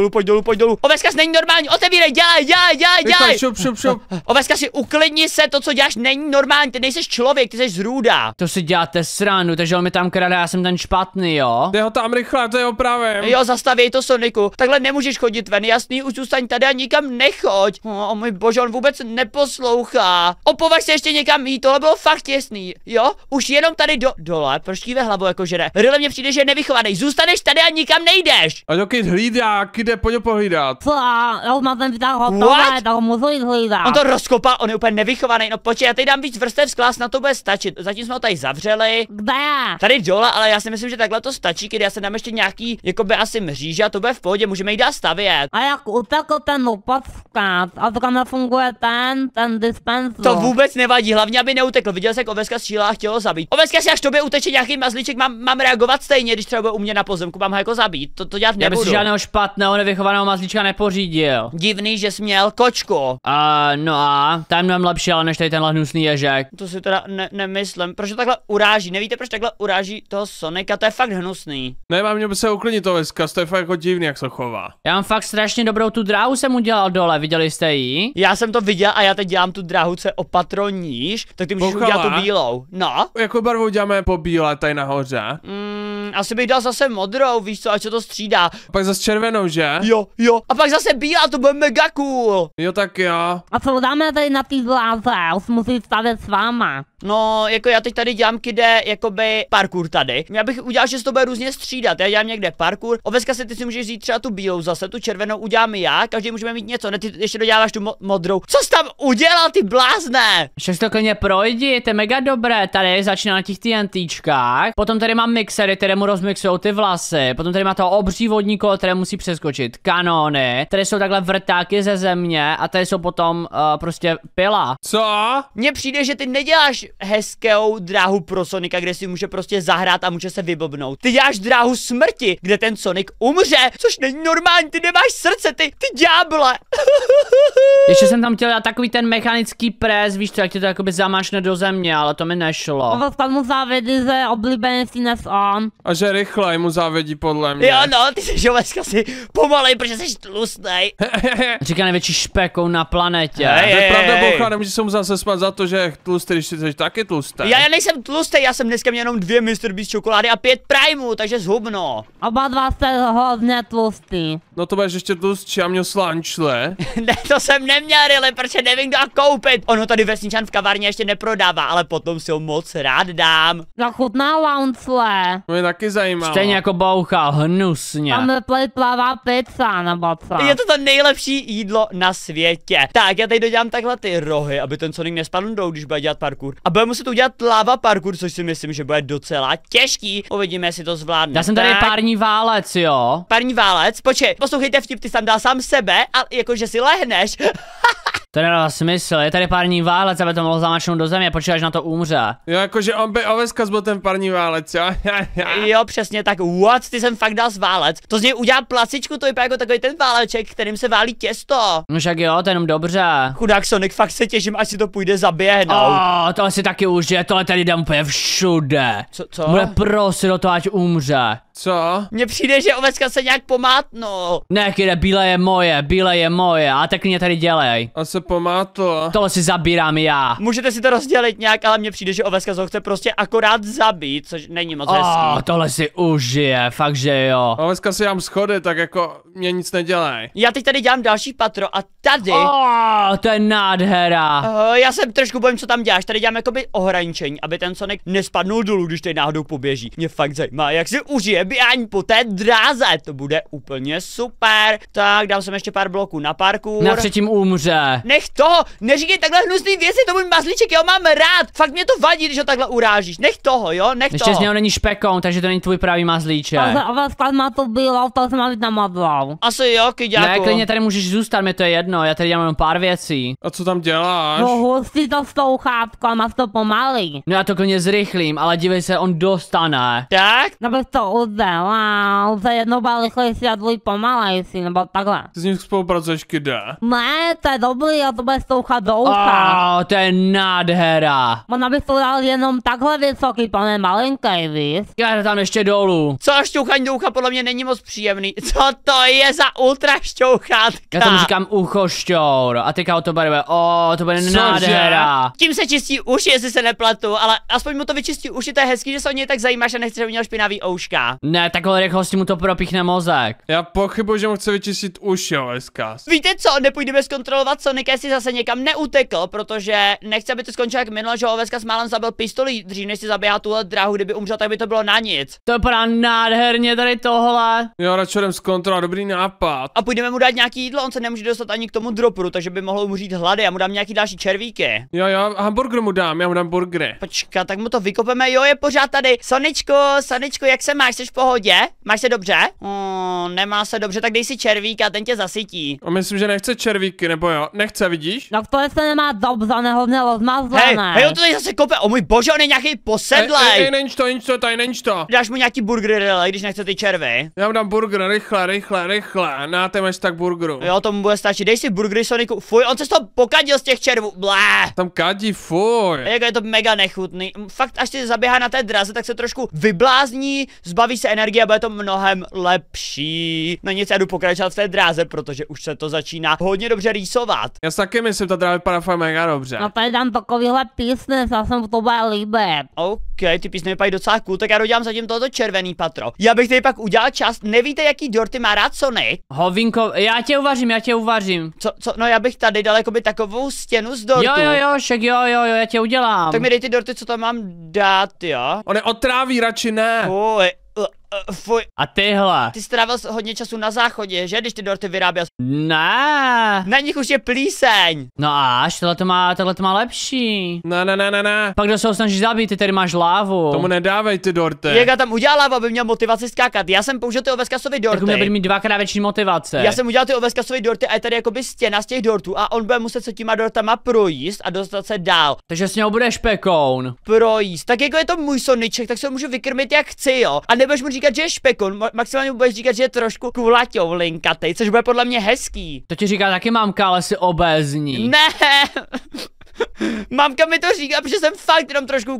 dolů. Oveska není normální, otevírej, dělej! Šup. Oveska si, uklidni se, to, co děláš, není normální, ty nejseš člověk, ty jsi zrůda. To si děláte sranu, takže on mi tam krade, já jsem ten špatný, jo? Dej ho tam rychle, to je opravím. Jo, zastavěj to, Soniku, takhle nemůžeš chodit ven, jasný, už zůstaň tady a nikam nechoď. O můj bože, on vůbec neposlouchá. Opovaž se ještě někam jít, tohle bylo fakt těsný, jo? Už jenom tady dole, proč kýve hlavou jako žere. Ryle mně přijde, že je nevychovaný, zůstaneš tady a nikam nejdeš. A dokud hlídá, kde pojď ho pohlídat. Co? Já už mám ten výtah What? hotové, tak ho musím jít hlídat. On to rozkopal, on je úplně nevychovaný, no počkej, já tady dám víc vrstev skla, na to bude stačit. Zatím jsme ho tady zavřeli. Kde? Tady dole, ale já si myslím, že takhle to stačí, když já se dám ještě nějaký, jakoby asi mříže a to bude v pohodě, můžeme jít dál stavět. A jak utekl ten upodskat? A to nefunguje ten dispensor. To vůbec nevadí, hlavně aby neutekl. Viděl jsi, jak Oveska střílela a chtělo zabít. Oveska, si až tobě uteče nějaký mazlíček, mám reagovat stejně, když třeba bude u mě na pozemku, mám ho jako zabít. To dělat Já bych nebudu. si žádného špatného, nevychovaného mazlíčka nepořídil. Divný, že jsi měl kočku. No a tam mám lepší, ale než tady tenhle hnusný ježek. To si teda nemyslím. Proč to takhle uráží? Nevíte, proč takhle uráží toho Sonika? To je fakt hnusný. Nemám, měl by se uklidnit to Oveskaz, to je fakt jako divný, jak se chová. Já mám fakt strašně dobrou tu dráhu jsem udělal dole, viděli jste ji? Já jsem to viděl a já teď dělám tu dráhu, co je o patro níž, tak ty můžeš Bouchala. udělat tu bílou. No. Jakou barvu děláme po bílé tady nahoře? Asi bych dal zase modrou, víš co, ať se to střídá. Pak zase červenou, že? Jo. A pak zase bílá, to bude mega cool. Jo, tak jo. A co dáme tady na té dláze? Už musí stavět s váma. No, jako já teď tady dělám kde, jakoby parkour tady. Já bych udělal, že se to bude různě střídat. Já dělám někde parkour. Oveska si ty si můžeš vzít třeba tu bílou zase, tu červenou udělám já. Každý můžeme mít něco, ne, ty ještě doděláváš tu modrou. Co jsi tam udělal, ty blázne? Však to klidně projdi, to je mega dobré, tady začíná na těch TNTčkách, potom tady mám mixery, které mu rozmixujou ty vlasy, potom tady má to obří vodní kolo, které musí přeskočit, kanóny, tady jsou takhle vrtáky ze země a tady jsou potom prostě pila. Co? Mně přijde, že ty neděláš hezkou dráhu pro Sonika, kde si může prostě zahrát a může se vybobnout. Ty děláš dráhu smrti, kde ten Sonic umře, což není normální, ty nemáš srdce, ty ďáble. Ještě jsem tam chtěl dát takový ten mechanický pres, víš co, jak ti to jakoby zamášne do země, ale to mi nešlo. Oveska mu závědí, že oblíbenější než on. A že rychle mu závědí podle mě. Jo no, ty jsi Oveska si pomalej, protože jsi tlustej. Říká největší špekou na planetě. To je pravda, Boucha, nemůže se mu zase smát za to, že je tlustý, když ty jsi taky tlustý. Já nejsem tlustej, já jsem dneska měl jenom 2 Mr. Beast čokolády a 5 Primů, takže zhubno. Oba dva jste hodně tlustý. No to budeš ještě tlustší a měl slančle. Ne, to jsem neměl, really, protože nevím, kdo ho koupit. Ono tady vesničan v kavárně ještě neprodává, ale potom si ho moc rád dám. Jak chutná launcle. Mě taky zajímalo. Stejně jako Boucha, hnusně. Tam plavá pizza, nebo co? Je to nejlepší jídlo na světě. Tak, já tady dodělám takhle ty rohy, aby ten Sonic nespadl dolů, když bude dělat parkour. A bude muset udělat lava parkour, což si myslím, že bude docela těžký. Uvidíme, jestli to zvládne. Já jsem tady pární válec, jo. Pární válec, počkej, poslouchejte vtip, ty jsi tam dal sám sebe a jakože si lehneš. To nedává smysl, je tady pární válec, aby to mohlo zamačnout do země, počkej, až na to umře. Jo, jakože on by Oveska byl ten parní válec, jo? Jo, přesně tak, what, ty jsem fakt dal z válec. To z něj udělá placičku, to vypadá jako takový ten váleček, kterým se válí těsto. No však jo, to je jenom dobře. Chudák Sonic, fakt se těším, až si to půjde zaběhnout. Tohle si taky užije, tohle tady dám úplně všude. Co? Bude prosit o to, ať umře. Co? Mně přijde, že Oveska se nějak pomátnul. Ne, Kide, bílé je moje, a tak mě tady dělej. A se pomátl. Tohle si zabírám já. Můžete si to rozdělit nějak, ale mně přijde, že Oveska ho chce prostě akorát zabít, což není moc hezký. Tohle si užije, fakt že jo. Oveska si dám schody, tak jako mě nic nedělej. Já teď tady dělám další patro a tady... To je nádhera. Já jsem trošku bojím, co tam děláš. Tady dělám jakoby ohraničení, aby ten Sonic nespadnul dolů, když tady náhodou poběží. Mě fakt zajímá, jak si užije běhání po té dráze. To bude úplně super. Tak, dám jsem ještě pár bloků na parkour. Na třetím umře. Nech toho, neříkej takhle hnusný věci, to můj mazlíček, já ho mám rád. Fakt mě to vadí, když ho takhle urážíš. Nech toho, jo, nech Ještě toho. z něho není špekou, takže to není tvůj pravý mazlíček. Takže Oveska má tu bílou, to se má být na modrou. Asi jo, kyďáku. Ne, klidně tady můžeš zůstat, mi to je jedno, já tady dělám jenom pár věcí. A co tam děláš? No hustí to s tou chátkou, máš to pomalý. No já to klidně zrychlím, ale dívej se, on dostane. Tak? No bych to udělal, za jednou byl rychlejší a druhý pomalejší, nebo takhle. Ty s ním spolupracuješ, Kide. Ne, to je dobrý, já to bude stouchat do ucha. To je nádhera. Ona bych to dal jenom takhle vysoký, pane malinký, víš? Já tam ještě dolů. Co šťouchání do ucha podle mě není moc příjemný. Co to je za ultra šťouchátka? Já tomu říkám uchošťour a teďka to bude, to bude nádhera. Tím se čistí uši, jestli se nepletu, ale aspoň mu to vyčistí uši, to je hezký, že se o něj tak zajímáš a nechceš, aby měl špinavý ouška. Ne, takhle rychlosti mu to propíchne mozek. Já pochybuji, že mu chce vyčistit uši, Oveska. Víte co, nepůjdeme zkontrolovat Sonika, jestli zase někam neutekl, protože nechci, aby to skončilo jak minule, že Oveska s málem zabil pistolí dřív, než si zaběhá tuhle dráhu, kdyby umřel, tak by to bylo na nic. To vypadá nádherně tady tohle. Jo, radši jdem zkontrolovat, dobrý nápad. A půjdeme mu dát nějaký jídlo, on se nemůže dostat ani k tomu dropu, takže by mohl umřít hlady, já mu dám nějaký další červíky. Jo, hamburger mu dám, já mu dám burgery. Počkat, tak mu to vykopeme, jo, je pořád tady. Soničko, jak se máš, jsi v pohodě? Máš se dobře? Nemá se dobře, tak dej si červíka, ten tě zasytí. A myslím, že nechce červíky, nebo jo? Nechce, vidíš? No to se nemá dobře, nehodně rozmazlené. Hej, on to tady zase kope, o můj bože, on je nějaký posedlej. Není to, tady není to. Dáš mu nějaký burger, když nechce ty červy. Já mu dám burger, rychle. rychle, na ty máš tak burgeru. Jo, tomu bude stačit, dej si burgery Soniku, fuj, on se z toho pokadil z těch červů, blé. Tam kadí, fuj. Jako je to mega nechutný, fakt až si zaběhá na té draze, tak se trošku vyblázní, zbaví se energie a bude to mnohem lepší. No nic, já jdu pokračovat v té dráze, protože už se to začíná hodně dobře rýsovat. Já si taky myslím, ta dráha vypadá fakt mega dobře. No tady dám takovýhle písny, já jsem to bude líbit. OK, ty písně vypadají docela cool, tak já dodělám zatím tohoto červený patro. Já bych tady pak udělal část, nevíte jaký dorty má rád Sonic? Hovinko, já tě uvařím. Co, no já bych tady dal jakoby takovou stěnu z dortů. Jo, však jo, já tě udělám. Tak mi dej ty dorty, co tam mám dát, jo? On je otráví, radši ne. Fuj, fuj. A tyhle. Ty strávil hodně času na záchodě, že, když ty dorty vyráběl? Ne. Na nich už je plíseň. No až, tohle to má lepší. Ne. Pak kdo se ho snaží zabít, ty tady máš lávu. Tomu nedávej ty dorty. Jak já tam udělal lávu, aby měl motivaci skákat. Já jsem použil ty oveskasové Tak dorty. měl by mít dvakrát větší motivace. Já jsem udělal ty oveskasové dorty a je tady jakoby stěna z těch dortů a on bude muset se těma dortama projíst a dostat se dál. Takže s něho budeš pekoun. Projíst. Tak jako je to můj Soniček, tak se ho můžu vykrmit jak chci, jo. A nebudeš mu říkat, že je špekon, maximálně mu budeš říkat, že je trošku kulaťou linkatej, což bude podle mě hezký. To ti říká taky mamka, ale jsi obézní. Ne! Mamka mi to říká, protože jsem fakt jenom trošku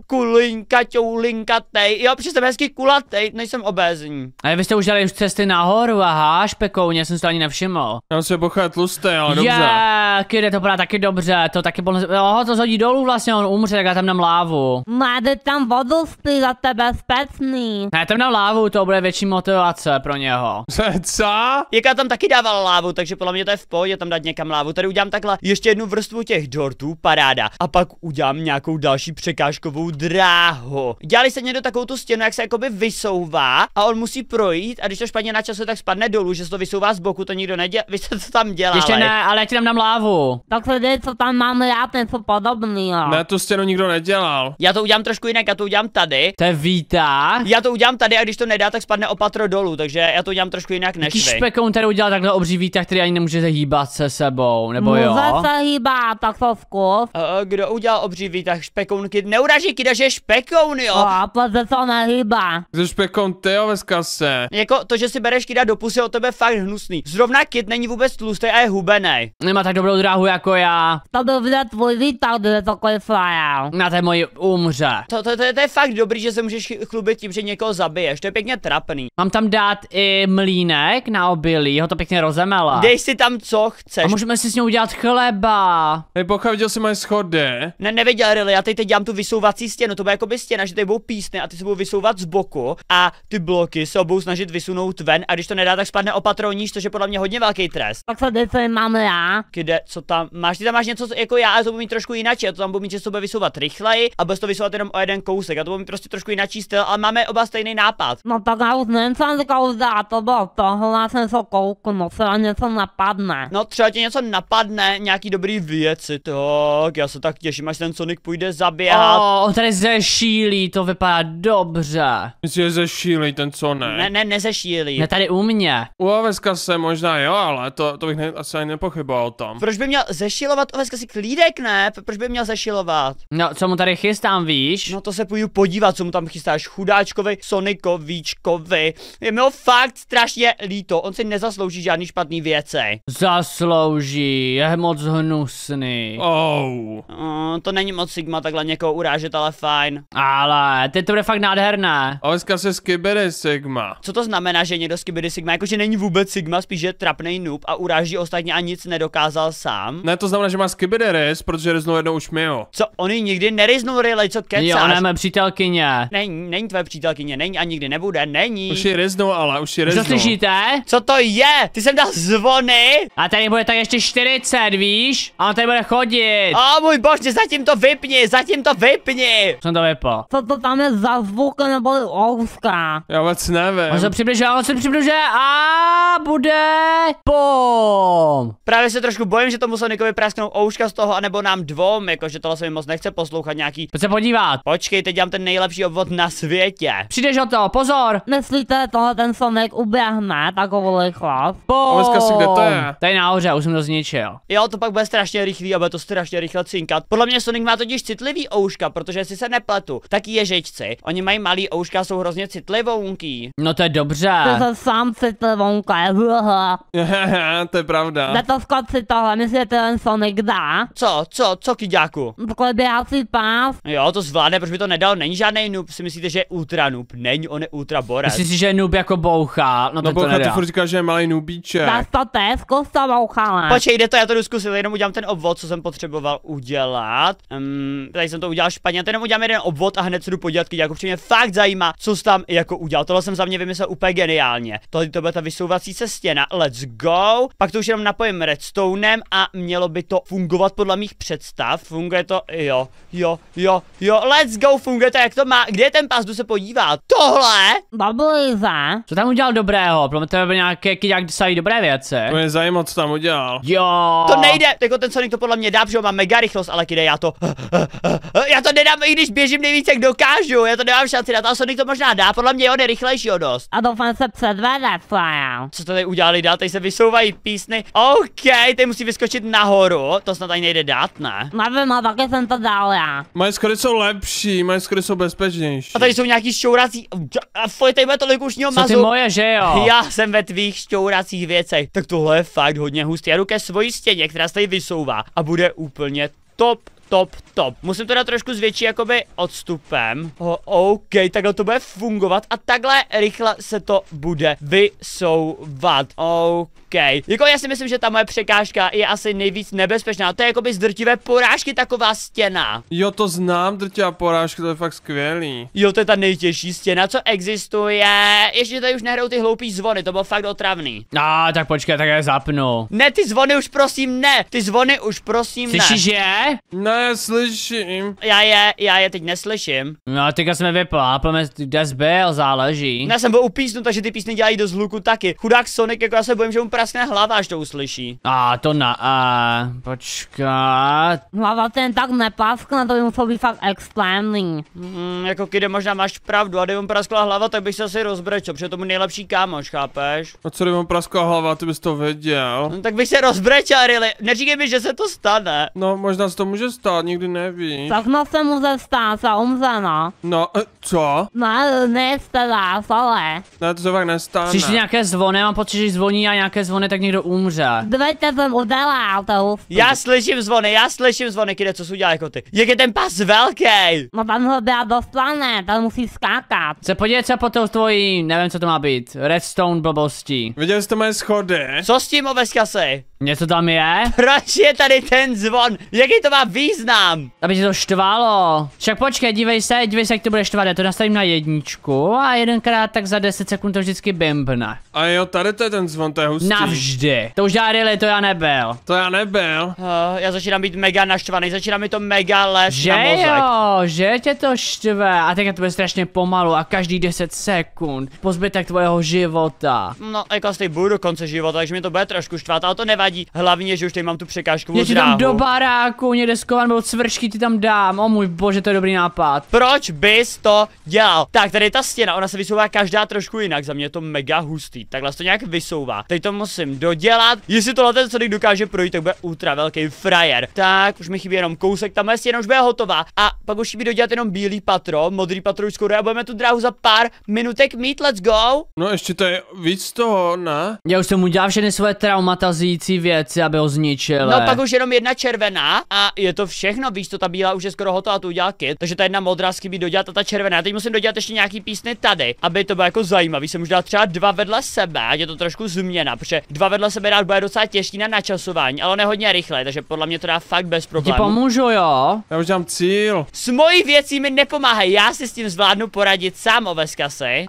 linkatej, jo, protože jsem hezky kulatej, nejsem obézní. Ale vy jste už dali cesty nahoru, aha, špekouně, jsem si to ani nevšiml. Já musím pochat tlustý, ale dobře. Kide, to vypadá taky dobře, to taky to zhodí dolů vlastně, on umře, tak já tam dám lávu. Máte tam vodu spí za tebe bezpečný. Ne, tam dám lávu, to bude větší motivace pro něho. Co? Jaká tam taky dávala lávu, takže podle mě to je v pohodě tam dát někam lávu. Tady udělám takhle ještě jednu vrstvu těch dortů, paráda. A pak udělám nějakou další překážkovou dráhu. Dělali se někdo takovou tu stěnu, jak se jakoby vysouvá a on musí projít a když to špatně načasuje, tak spadne dolů, že se to vysouvá z boku, to nikdo nedělá. Vy jste to tam dělali. Ještě ne, ale já ti tam dám lávu. Tak se dej, co tam máme rád, něco podobného. Ne, tu stěnu nikdo nedělal. Já to udělám trošku jinak, já to udělám tady. To je výtah. Já to udělám tady a když to nedá, tak spadne o patro dolů, takže já to udělám trošku jinak než Jaký vy. špekoun tady udělal takhle obří výtah, který ani nemůžete hýbat se sebou, nebo jo? Může se hýbat, tak to zkus. Kdo udělal obří výtah špekounky? Neuráží Kida, že je špekoun, jo? A protože to nehýbá. Jsi špekon ty, ve skase. Jako to, že si bereš Kida do pusy, od tebe fakt hnusný. Zrovna Kid není vůbec tlustý a je hubenej. Nemá tak dobrou dráhu jako já. To byl vidět tvůj výtah, když je takový frajer. Na té moji umře. To je fakt dobrý, že se můžeš chlubit tím, že někoho zabiješ. To je pěkně trapný. Mám tam dát i mlýnek na obilí, ho to pěkně rozemela. Dej si tam, co chceš. A můžeme si s ním udělat chleba. Hej, Bocha, viděl jsi moje schody? Neviděl, Rily, já teď dělám tu vysouvací stěnu, to bude jakoby stěna, že tady budou písny a ty se budou vysouvat z boku a ty bloky se budou snažit vysunout ven a když to nedá, tak spadne o patro níž, což je podle mě hodně velký trest. Tak se dej, co jim máme já. Kde, co tam máš? Ty tam máš něco jako já, ale to budu mít trošku jinak, to tam budu mít, že se to bude vysouvat rychleji a bude to vysouvat jenom o jeden kousek a to budu mít prostě trošku jinak styl, ale máme oba stejný nápad. No tak já už nevím, co jsem říkal dát, to bylo tohle, já jsem se kouknu, se na něco napadne. No třeba tě něco napadne, nějaký dobrý věci, tak já se tak těším, až ten Sonic půjde zaběhat. On tady zešílí, to vypadá dobře. Myslíš, že zešílej ten Sonic? Nezešílí. Ne tady u mě. U Oveska se možná jo, ale to bych asi ani nepochyboval o tom. Proč by měl zešilovat Oveska si klídek, ne? Proč by měl zešilovat? No, co mu tady chystám, víš? No to se půjdu podívat, co mu tam chystáš, chudáčkovi, Sonicovíčkovi. Je mi ho fakt strašně líto, on si nezaslouží žádný špatný věci. Zaslouží, je moc hnusný. To není moc Sigma takhle někoho urážet, ale fajn. Ale, teď to bude fakt nádherné. Oveska se skibedy Sigma. Co to znamená, že někdo skibidi Sigma? Jakože není vůbec Sigma, spíš je trapnej noob a uráží ostatně a nic nedokázal sám? Ne, to znamená, že má skibedy rys, protože ryznou jednou už měl. Co, oni nikdy neryznou Riley, co kecáš? Jo, ona je moje přítelkyně. Není tvoje přítelkyně, není a nikdy nebude, není. Už ji ryznou, ale už ji Už ryznou. to slyšíte? Co to je? Ty jsem dal zvony? A tady bude tak ještě 40, víš? A on tady bude chodit. O můj bože, zatím to vypni. Jsem to vypl. Co to tam je za zvuk, nebo ouska? Já vůbec nevím. On se přibližuje a bude pom. Právě se trošku bojím, že tomu Sonicovi prasknou ouška z toho, anebo nám dvom, jakože tohle se mi moc nechce poslouchat nějaký. Pojď se podívat. Počkej, teď dělám ten nejlepší obvod na světě. Přijdeš o to, pozor. Myslíte, tohle ten Sonic uběhne takovou rychlost? Oveska si, kde to je? Tady nahoře, už jsem to zničil. Jo, to pak bude strašně rychlý a bude to strašně rychle cinkat. Podle mě Sonic má totiž citlivý ouška, protože jestli se nepletu, tak ježičci, oni mají malý ouška, jsou hrozně citlivounky. No to je dobře. Ty se sám citlivonka, To je pravda. jde to skoci tohle, myslíte, že ten Sonic dá? Co, kyďáku? Takový běhací pás? Jo, to zvládne, proč by to nedal, není žádný noob, si myslíte, že je ultra noob, není, on je ultra borec. Myslíš si, že je noob jako boucha? No No to Boucha, ty nedá. furt říkáš, že je malý nubíček. Tak to ty, zkus to bouchala. Počkej, jde to, já to jdu zkusit, jenom udělám ten obvod, co jsem potřeboval udělat. Tady jsem to udělal špatně, teď jenom udělám jeden obvod a hned se jdu podívat, kyďáku, protože mě fakt zajímá, co jsi tam jako udělal. Tohle jsem za mě vymyslel úplně geniálně. Tohle to bude ta vysouvací se stěna, let's go. Pak to už jenom napojím redstonem a mělo by to fungovat podle mých představ. Funguje to, jo, let's go, funguje to, jak to má. Kde je ten pás, jdu se podívat. Tohle? Dobrýze. Co tam udělal dobrého? Pro mě to byl nějaké kyďák dosají dobré věci. To mě zajímá, co tam udělal. Jo. To nejde, jako ten Sonic to podle mě dá, protože má mega rychlost, ale kde já to nedám, i když běžím nejvíc, jak dokážu, já to nemám šanci na to, a Sonic to možná dá, podle mě on je rychlejší o dost. A doufám se předvede, Flyer. Co to tady udělali dál, tady se vysouvají písny, OK, tady musí vyskočit nahoru, to snad tady nejde dát, ne? Nevím, a taky jsem to dal já. Moje skody jsou lepší, moje skody jsou bezpečnější. A tady jsou nějaký šťourací, a fuj, tady bude tolik ušního Co ty mazu. moje, že jo? Já jsem ve tvých šťouracích věcech, tak tohle je fakt hodně hustý, já jdu ke svojí stěně, která se tady vysouvá a bude úplně top. Musím to dát trošku s větší jakoby odstupem. OK, takhle to bude fungovat a takhle rychle se to bude vysouvat. OK. Jako já si myslím, že ta moje překážka je asi nejvíc nebezpečná. To je jakoby z drtivé porážky taková stěna. Jo, to znám, drtivá porážka, to je fakt skvělý. Jo, to je ta nejtěžší stěna, co existuje. Ještě tady už nehrajou ty hloupý zvony, to bylo fakt otravný. Tak počkej, tak já je zapnu. Ne, ty zvony už prosím ne. Ty zvony už prosím ne. Slyšíš je? Ne, slyším. Já je teď neslyším. No, teďka jsme vypla, kde jsi byl, záleží. Já jsem byl u písnu, takže ty písny dělají dost hluku taky. Chudák Sonic, jako já se bojím, že mu praskne hlava, až to uslyší. To počkat. Hlava ten tak nepaskne, to by muselo být fakt extrémní. Jako kdy možná máš pravdu, a kdyby mu praskla hlava, tak bych se asi rozbrečel, protože to mu nejlepší kámoš, chápeš? A co kdyby mu praskla hlava, ty bys to věděl? No, tak bych se rozbrečel, really. Neříkej mi, že se to stane. No, možná se to může stát, nikdy nevíš. Všechno se může stát, se umře, no. No, co? Ne, nejste dás, ale. Ne, to se fakt nestane. Slyšíš nějaké zvony, mám pocit, že zvoní a nějaké zvony, tak někdo umře. Dvejte jsem udělal, to hustý. Já slyším zvony, kde co jsi udělal jako ty. Jak je ten pas velký? No tam ho dá dostane, tam musí skákat. Se podívej se po tou tvojí, nevím co to má být, redstone blbostí. Viděli jste moje schody? Co s tím, Oveskasi? Něco tam je? Proč je tady ten zvon? Jaký to má význam? Aby tě to štvalo. Však počkej, dívej se, jak to bude štvat. Já to nastavím na 1 a jedenkrát tak za 10 sekund to vždycky bimbne. A jo, tady to je ten zvon, to je hustý. Navždy. To už já really, to já nebyl. To já nebyl. Já začínám být mega naštvaný, začíná mi to mega lézt Že na mozek. jo, že tě to štve. A teď to bude strašně pomalu a každý 10 sekund. Po zbytek tvého života. No, jako asi budu do konce života, takže mi to bude trošku štvát, ale to nevadí. Hlavně, že už tady mám tu překážkovou Já ti tam do dráhu. baráku, někde skovan byl cvrčky, ti tam dám. O můj bože, to je dobrý nápad. Proč bys to dělal? Tak, tady je ta stěna, ona se vysouvá každá trošku jinak, za mě je to mega hustý. Takhle se to nějak vysouvá. Teď to musím dodělat. Jestli tohle ten Sonic dokáže projít, tak bude ultra velký frajer. Tak, už mi chybí jenom kousek, tamhle stěna už bude hotová. A pak už chybí dodělat jenom bílý patro, modrý patro už skoro a budeme tu dráhu za pár minutek mít, let's go. No ještě to je víc toho, ne? Já už jsem udělal všechny svoje traumatizující věci, aby ho zničil. No pak už jenom jedna červená a je to všechno, víš co, ta bílá už je skoro hotová, tu udělal Kit, takže ta jedna modrá chybí dodělat a ta červená. Teď musím dodělat ještě nějaký písny tady, aby to bylo jako zajímavý. Jsem už dal třeba 2 vedle sebe, ať je to trošku změna, protože 2 vedle sebe dát bude docela těžký na načasování, ale on je hodně rychle, takže podle mě to dá fakt bez Ti problémů. pomůžu, jo? Já už dám cíl. S mojí věcí mi nepomáhají, já si s tím zvládnu poradit sám, Oveskasi.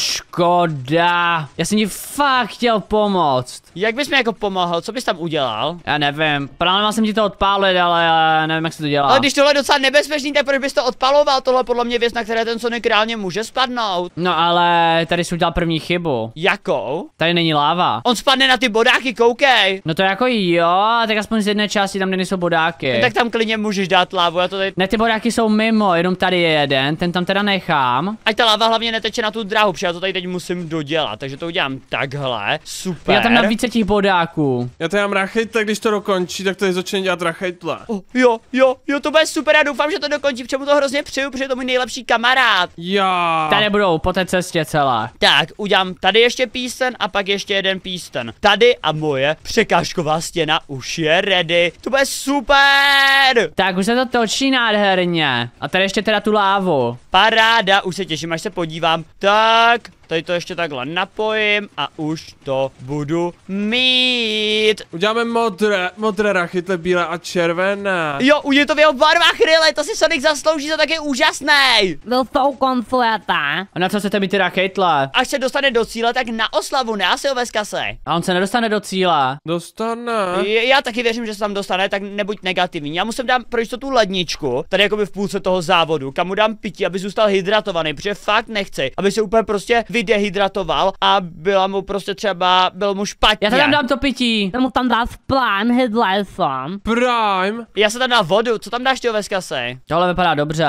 Škoda. Já jsem ti fakt chtěl pomoct. Jak bys mi jako pomohl, co bys tam udělal? Já nevím, plánoval jsem ti to odpálit, ale nevím, jak se to dělá. Ale když tohle je docela nebezpečný, tak proč bys to odpaloval? Tohle podle mě věc, na které ten Sonic reálně může spadnout. No ale tady jsi udělal první chybu. Jakou? Tady není láva. On spadne na ty bodáky, koukej. No to jako jo, tak aspoň z jedné části tam, kde nejsou bodáky. Tak tam klidně můžeš dát lávu, já to tady... Ne, ty bodáky jsou mimo, jenom tady je jeden, ten tam teda nechám. Ať ta láva hlavně neteče na tu dráhu, protože já to tady teď musím dodělat, takže to udělám takhle, super. Já tam dám více těch bodáků. Já tady mám Rachejtle, když to dokončí, tak tady začne dělat Rachejtle. Jo, to bude super, já doufám, že to dokončí, protože mu to hrozně přeju, protože je to můj nejlepší kamarád. Já. Tady budou po té cestě celé. Tak, udělám tady ještě písten a pak ještě jeden písten. Tady a moje překážková stěna už je ready. To bude super! Tak už se to točí nádherně. A tady ještě teda tu lávu. Paráda, už se těším, až se podívám. Tak, tady to ještě takhle napojím a už to budu mít. Uděláme modré Rachejtle, bílé a červené. Jo, už je to v jeho barvách, Rile, to si Sonic zaslouží, to tak je úžasný. Byl to konfleta. A na co chcete mít ty rakejtle? Až se dostane do cíle, tak na oslavu, ne asi Silveskase. A on se nedostane do cíle. Dostane. Já taky věřím, že se tam dostane, tak nebuď negativní. Já musím dát pro jistotu ledničku, tady jakoby v půlce toho závodu, kam mu dám pití, aby zůstal hydratovaný, protože fakt nechci, aby se úplně prostě vydehydratoval a byla mu prostě třeba, byl mu špatně. Já tam dám to pití. Tomu tam dá plán hydleson. Prime. Já se tam dám vodu, co tam dáš ty Silveskase? Tohle vypadá dobře.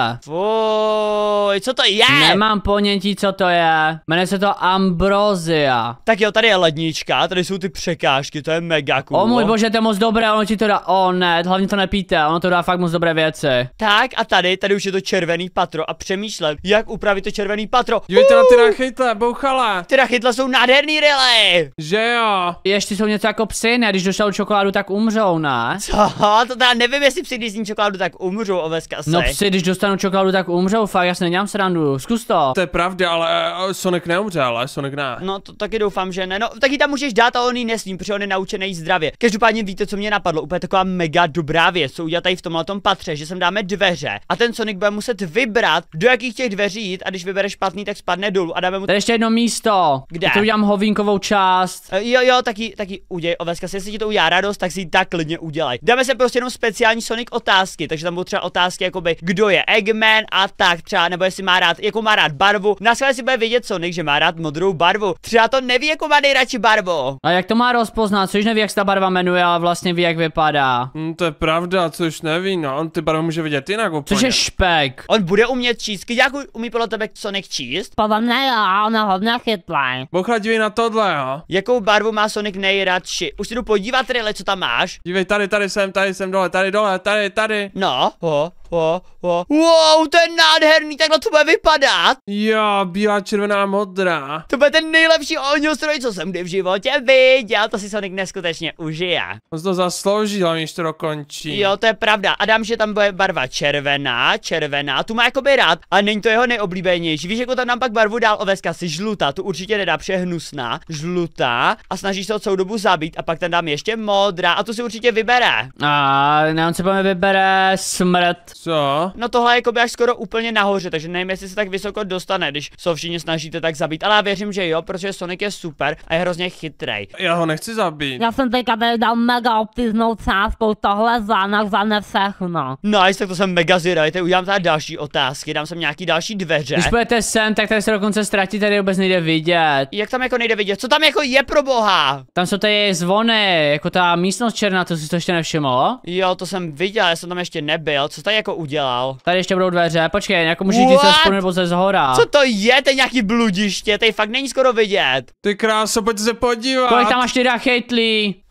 Fuj, co to je? Nemám ponětí, co to je. Jmenuje se to Ambrosia. Tak jo, tady je lednička, tady jsou ty překážky, to je mega cool. O můj bože, to je moc dobré, ono ti to dá, o ne, hlavně to nepijte, ono to dá fakt moc dobré věci. Tak a tady už je to červený patro a přemýšlím, jak upravit to červený patro. Dívejte na ty Rachejtle, bouchala. Ty Rachejtle jsou nádherný, Rile. Že jo. Ještě jsou něco jako psy, ne? Když dostanou čokoládu, tak umřou, ne? Co? To teda nevím, jestli při když čokoládu, tak umřou, Silveskase. No psy, když dostanou čokoládu, tak umřou, fakt, já se nedělám srandu, zkus to. To je pravda, ale Sonic neumře, ale Sonic ne. No to taky doufám, že ne. No taky tam můžeš dát a on ji nesmí, protože on je naučený zdravě. Každopádně víte, co mě napadlo, úplně taková mega dobrá věc, co udělat tady v tomhletom patře, že sem dáme dveře a ten Sonic bude muset vybrat, do jakých těch dveří jít, a když vybere špatný, tak spadne dolů a dáme mu. Tady ještě jedno místo. Kde? Já to udělám hovínkovou část. Jo, taky udělej, Silveskase, jestli ti to udělá radost, tak si ji tak klidně udělej. Dáme se prostě jenom speciální Sonic otázky, takže tam budou třeba otázky jakoby, kdo je Eggman a tak třeba, nebo jestli má rád, jakou má rád barvu. Naschvál si bude vědět Sonic, že má rád modrou barvu. Třeba to neví, jakou má nejradši barvu. A jak to má rozpoznat, což neví, jak se ta barva jmenuje, ale vlastně ví, jak vypadá. To je pravda, což neví, no, on ty barvy může vidět jinak úplně. Což je špek. On bude umět číst. Kyďáku, umí podle tebe Sonic číst? Podle mě jo, on je hodně chytlý. Bouchla, dívej na tohle, jo. Jakou barvu má Sonic nejradši? Už si jdu podívat, Rile, co tam máš? Dívej, tady jsem dole, tady. No, wow, to je nádherný, takhle to bude vypadat. Jo, bílá, červená, modrá. To bude ten nejlepší ohňostroj, co jsem kdy v životě viděl, to si Sonic neskutečně užije. On to zaslouží, hlavně, když to dokončí. Jo, to je pravda. A dám, že tam bude barva červená, tu má jakoby rád, ale není to jeho nejoblíbenější. Víš, jako tam nám pak barvu dál Silveskase, žlutá, tu určitě nedá, přehnusná, žlutá a snažíš se ho celou dobu zabít a pak tam dám ještě modrá a tu si určitě vybere. A ne, on se po mě vybere smrt. Co? No tohle je jakoby až skoro úplně nahoře, takže nevím, jestli se tak vysoko dostane, když se ho všichni snažíte tak zabít, ale já věřím, že jo, protože Sonic je super a je hrozně chytrej. Já ho nechci zabít. Já jsem teďka tady dal mega obtížnou částkou tohle za ne všechno. Nice, tak to jsem mega zvědavý, teď udělám tady další otázky, dám sem nějaký další dveře. Když budete sem, tak tady se dokonce ztratí, tady vůbec nejde vidět. Jak tam jako nejde vidět, co tam jako je pro boha? Tam jsou tady zvony, jako ta místnost černá, to si to ještě nevšimlo? Jo, to jsem viděl, já jsem tam ještě nebyl, co tady jako udělal? Tady ještě budou dveře, počkej, jako můžeš jít se spodu nebo ze zhora. Co to je, to je nějaký bludiště, tady fakt není skoro vidět. Ty kráso, pojďte se podívat. Kolik tam máš ty rachejtlí?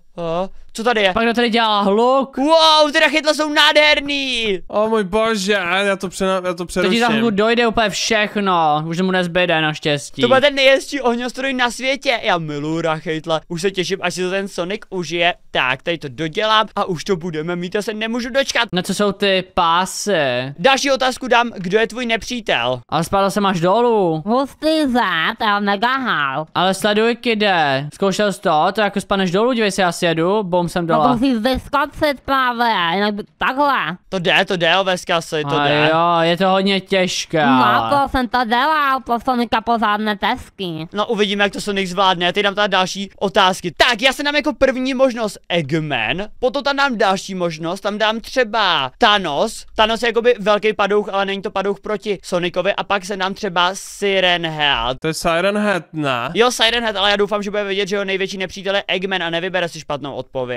Co tady je? Pak kdo tady dělá hluk? Wow, ty rachytle jsou nádherný. O můj bože, já to To ti přeruším. za chvilku dojde úplně všechno, už mu nezbyde naštěstí. To bude ten nejhezčí ohňostroj na světě. Já miluji rachytle, už se těším, až si to ten Sonic užije. Tak, tady to dodělám a už to budeme mít, já se nemůžu dočkat. No co jsou ty pásy? Další otázku dám, kdo je tvůj nepřítel? Ale spadl jsem až dolů. Hustý zad, já negahal. Ale sleduj, kide. Zkoušel jsi to jako spadneš dolů, dívej se, já si jedu, bom jsem No to dole. musíš vyskočit právě, jinak by takhle. To jde, Silveskase, to A jde. jo, je to hodně těžké, No ale. to jsem to dělal, to Sonika pořádné tesky. No uvidíme, jak to Sonic zvládne, teď dám tady další otázky. Tak, já se dám jako první možnost Eggman, potom tam dám další možnost, tam dám třeba Thanos. Thanos je jakoby velký padouch, ale není to padouch proti Sonicovi a pak se dám třeba Siren Head. To je Siren Head, ne? Jo, Siren Head, ale já doufám, že bude vědět, že jeho největší nepřítel je Eggman a nevybere si špatnou odpověď.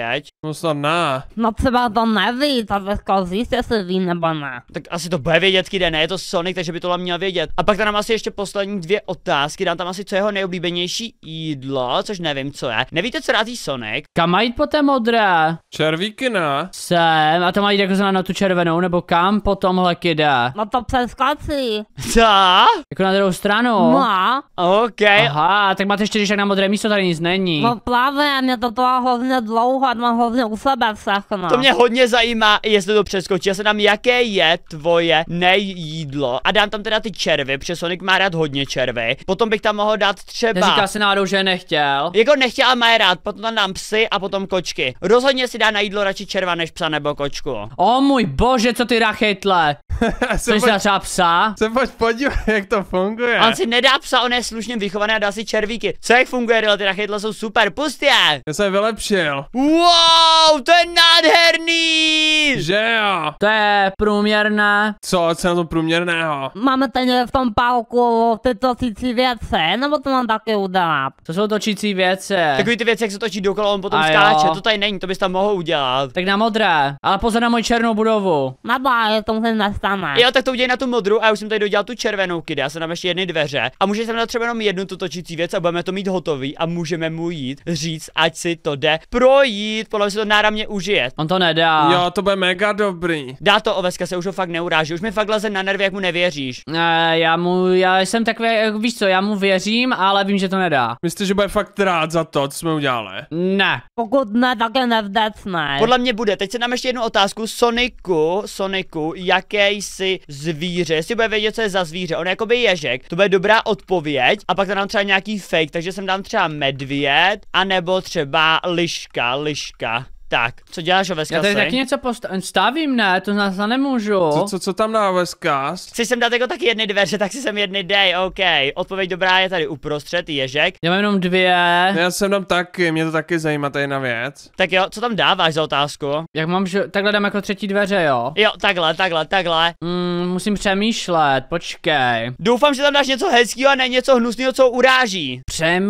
věď? No snad ne. No třeba to neví, ta Vesko zjistě jestli ví nebo ne. Tak asi to bude vědět, kde ne, je to Sonic, takže by to měl vědět. A pak tam asi ještě poslední 2 otázky, dám tam asi, co je jeho nejoblíbenější jídlo, což nevím, co je. Nevíte, co rád jí Sonic? Kam mají jít po té modré? Červíky ne. Sem, a to mají jít jako na tu červenou, nebo kam po tomhle kide? No to přeskočí. Co? Jako na druhou stranu? No. OK. Aha, tak máte ještě když tak na modré místo, tady nic není. No právě, mě to trvá hodně dlouho a mám hodně u sebe všechno. To mě hodně zajímá, jestli to přeskočí. Já se dám, jaké je tvoje nejídlo. A dám tam teda ty červy, protože Sonic má rád hodně červy. Potom bych tam mohl dát třeba... Neříkal si náhodou, že nechtěl. Jako nechtěl, ale má je rád. Potom tam dám psy a potom kočky. Rozhodně si dá na jídlo radši červa než psa nebo kočku. O můj bože, co ty rachytle. se Což třeba psa? se pojď podívat, jak to funguje. On si nedá psa, on je slušně vychovaný a dá si červíky. Co jak funguje, ty rachytle jsou super, pust je! Já jsem vylepšil. Wow, to je nádherný! Že jo? To je průměrné. Co je na tom průměrného? Máme tady v tom pálku ty točící věci, nebo to mám taky udělat? To jsou točící věci. Takový ty věci, jak se točí dokola, on potom A skáče, jo. to tady není, to bys tam mohl udělat. Tak na modré. Ale pozor na moji černou budovu. Nebaj, to se nestane. Jo, tak to udělej na tu modrou a já už jsem tady dodělal tu červenou kid, já jsem dám ještě jedny dveře a můžeš tam dát třeba jenom jednu tu točící věc a budeme to mít hotový a můžeme mu jít říct, ať si to jde projít, podle mě se to náramně užije. On to nedá. Jo, to bude mega dobrý. Dá to, Oveska se už ho fakt neuráží, už mi fakt leze na nervy, jak mu nevěříš. Já jsem takový, víš co, já mu věřím, ale vím, že to nedá. Myslíte, že bude fakt rád za to, co jsme udělali? Ne. Pokud ne, tak je nevděčný. Podle mě bude, teď se dám ještě jednu otázku, Soniku, jaké jsi zvíře, jestli bude vědět, co je za zvíře, on je jakoby ježek, to bude dobrá odpověď a pak tam dám třeba nějaký fake, takže sem dám třeba medvěd, anebo třeba liška. Tak, co děláš, Oveska? Já tady taky něco stavím, ne, to zase nemůžu. Co tam dáváš, Skaz? Chceš sem dát jako taky jedny dveře, tak si sem jedny dej, OK. Odpověď dobrá je tady uprostřed, ježek. Já mám jenom 2. Já jsem tam taky, mě to taky zajímá, to je jedna věc. Tak jo, co tam dáváš za otázku? Jak mám, takhle dám jako 3. dveře, jo? Jo, takhle. Musím přemýšlet, počkej. Doufám, že tam dáš něco hezkého a ne něco hnusného, co uráží.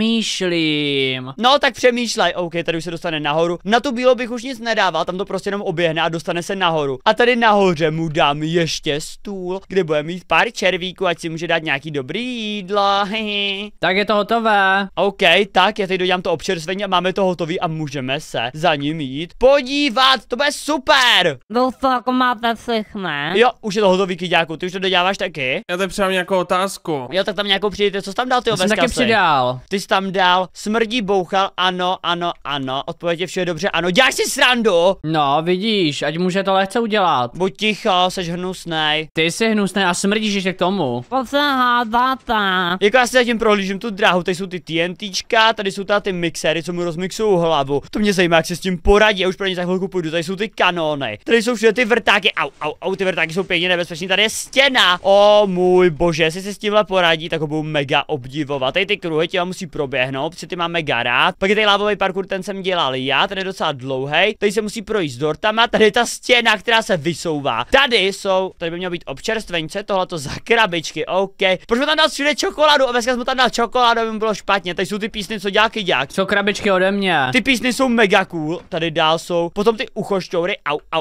Přemýšlím. No, tak přemýšlej, OK, tady už se dostane nahoru. Na tu bílou bych už nic nedával, tam to prostě jenom oběhne a dostane se nahoru. A tady nahoře mu dám ještě stůl, kde bude mít pár červíků, ať si může dát nějaký dobrý jídlo. Tak je to hotové. OK, tak já teď dodělám to občerstvení a máme to hotový a můžeme se za ním jít podívat, to bude super! Dost to jako máte všechny. Jo, už je to hotový, kyďáku, ty už to doděláváš taky? Já tady přidám nějakou otázku. Jo, tak tam nějakou přijďte, co jsi tam dal ty Já jsem taky přidal. Ty jsi tam dal, smrdí bouchal, ano, odpověď je vše dobře, ano, děláš si srandu? No, vidíš, ať může to lehce udělat. Buď ticho, seš hnusnej. Ty jsi hnusný a smrdíš ještě k tomu. To se hádáte. Jako já si zatím prohlížím tu dráhu, tady jsou ty TNTčka, tady jsou ty mixéry, co mu rozmixují hlavu. To mě zajímá, jak se s tím poradí, já už pro ně za chvilku půjdu, tady jsou ty kanóny. Tady jsou všude ty vrtáky, au, ty vrtáky jsou pěkně nebezpečný, tady je stěna. O můj bože, jestli se s tímhle poradí, tak ho budu mega obdivovat. Tady ty kruhy těma musí proběhnout, protože ty mám mega rád. Pak je tady lávový parkour, ten jsem dělal já, ten je docela dlouhý. Tady se musí projít s dortama, tady je ta stěna, která se vysouvá. Tady by mělo být občerstvenice, tohle to za krabičky, OK. Proč mu tam dal všude čokoládu? A dneska mu tam dal čokoládu, aby mu bylo špatně. Tady jsou ty písny, co dělá kyďák. Jsou krabičky ode mě. Ty písny jsou mega cool, tady dál jsou. Potom ty uchošťoury,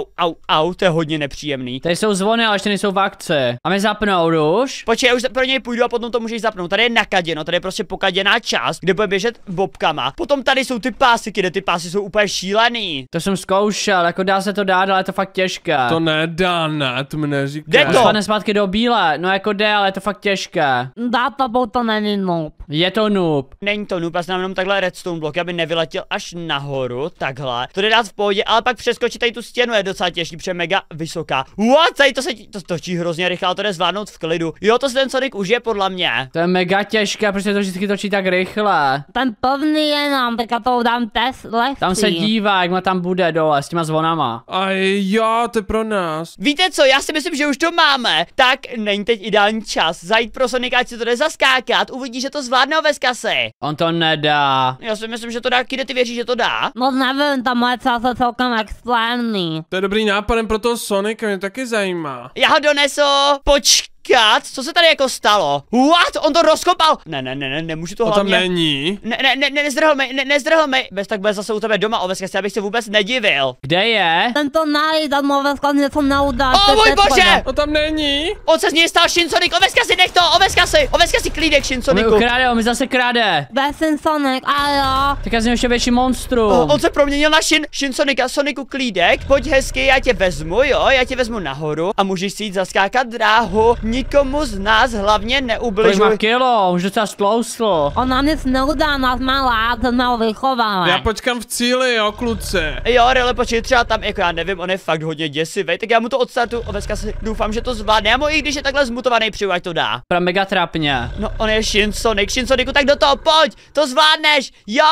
au, to je hodně nepříjemný. Tady jsou zvony, ale ještě nejsou v akci. A my zapnout už? Počkej, já už pro něj půjdu a potom to můžeš zapnout. Tady je nakaděno, tady je prostě pokaděná část, kde bude běžet bobkama. Potom tady jsou ty pásy, kde ty pásy jsou úplně šílený. To jsem zkoušel, jako dá se to dát, ale je to fakt těžké. To nedá, ne, to mi neříká. Jde to? Spadne zpátky do bílé, no jako jde, ale je to fakt těžké. Dá to není noob. Je to noob. Není to noob, já jsem jenom takhle redstone blok, aby nevyletěl až nahoru, takhle. To jde dát v pohodě, ale pak přeskočit tady tu stěnu je docela těžký, protože mega vysoká. What? Tady to se točí hrozně rychle, ale to jde zvládnout v klidu. Jo, to se ten Sonic užije podle mě. To je mega těžké, protože to vždycky točí tak rychle. Ten pevný je nám, teďka to dám test lehčí. Tam se dívá, jak má tam bude dole s těma zvonama. A jo, to je pro nás. Víte co, já si myslím, že už to máme. Tak není teď ideální čas zajít pro Sonika, ať si to jde zaskákat, uvidí, že to zvládne Oveska si. On to nedá. Já si myslím, že to dá, Kide, ty věříš, že to dá? No nevím, ta moje část je celkem extrémní. To je dobrý nápadem pro toho Sonika, mě taky zajímá. Já ho donesu, počkej. počkat, co se tady jako stalo? What? On to rozkopal. Ne, nemůžu to O hlavně. tam není. Nezdrhl mi. Bez tak bude zase u tebe doma, Oveska, já bych se vůbec nedivil. Kde je? Tento najít, a mu Oveska něco neudá. O můj bože! O tam není. On se z něj stal Shinsonik, Oveska si nech to, Oveska si klídek Shinsoniku. On mi zase krade. Bez Sonic, a jo. Tak já jsem ještě větší monstrum. On se proměnil na Shinsonika, Soniku klídek. Pojď hezky, já tě vezmu, jo, já tě vezmu nahoru a můžeš si jít zaskákat dráhu. Nikomu z nás hlavně Kolik má neubližuj. kilo? Už docela stloustl. On nám nic neudá, nás má rád, ten má vychovalé. Já počkám v cíli, jo, kluci. Jo, Ryle, počkej, třeba tam, jako já nevím, on je fakt hodně děsivý, tak já mu to odstartu, Oveska si doufám, že to zvládne, já mu i když je takhle zmutovaný přijdu, ať to dá. Pra mega trapně. No, on je Shinsoniku, tak do toho pojď, to zvládneš, jo!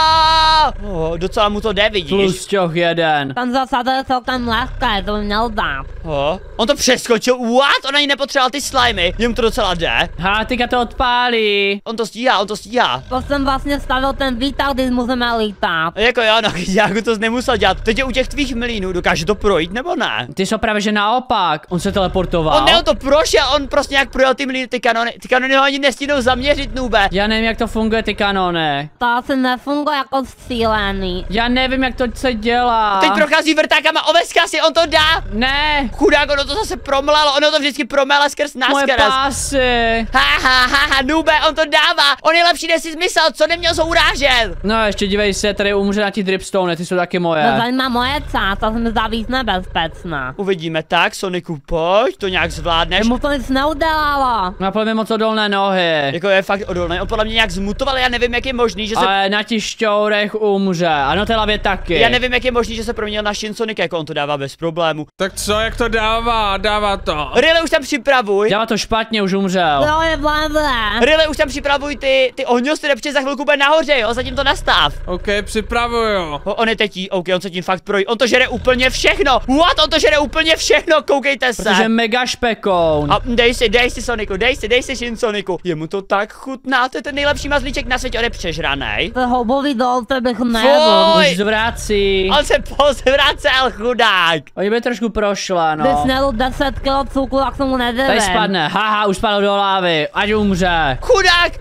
Docela mu to jde, vidíš? Tlusťoch jeden. Ten zasad je celkem lehké, to by měl dát. On to přeskočil, what? On ani nepotřeboval ty slimy, jemu to docela jde. Ha, teďka to odpálí. On to stíhá. To jsem vlastně stavil ten výtah, když můžeme lítat. Jako jo, no, já to nemusel dělat. Teď je u těch tvých mlýnů, dokáže to projít nebo ne? Ty jsou právě že naopak. On se teleportoval. On to prošel, on prostě nějak projel ty mlýny, ty kanony ho ani nestínou zaměřit, nube. Já nevím, jak to funguje, ty kanony. To asi nefunguje jako střílený. Já nevím, jak to se dělá. Teď prochází vrtákama, Oveska si, on to dá. Ne. Chudák, ono to zase promlelo, ono to vždycky promele skrz nás. Moje pásy. Nube, on to dává. On je lepší, než si zmyslel, co neměl zourážet. No ještě dívej se, tady umře na ti dripstone, ty jsou taky moje. To zajímá moje cást, to se mi zdá víc nebezpečná. Uvidíme, tak, Soniku, pojď, to nějak zvládneš. Mu to nic neudělalo. Má podle mě moc odolné nohy. Jako je fakt odolný, on podle mě nějak zmutoval, já nevím, jak je možný, že se... Ale na ti šťourech umře, a na té hlavě taky. Já nevím, jak je možný, že se proměnil na Shinsonika, jako on to dává bez problému. Tak co, jak to dává? Dává to. Ryle, už tam připravuj. Dělá to špatně, už umřel. To je blbé. Ryle, už tam připravuj ty ohňostry, protože za chvilku bude nahoře, jo, zatím to nastav. OK, připravuju. On je teď, OK, on se tím fakt projí, on to žere úplně všechno. What, on to žere úplně všechno, koukejte se. Protože mega špekoun. A dej si Soniku, dej si Shinsoniku. Jemu to tak chutná, to je ten nejlepší mazlíček na světě, on je přežranej. To houbový dolce bych nejedl. Fuj. Už zvrací. On se pozvracel, chudák. Oni by trošku prošla, Když no. snědl 10 kg cukru, tak se mu nedivím. Tady spadne, haha, už spadl do lávy, ať umře. Chudák.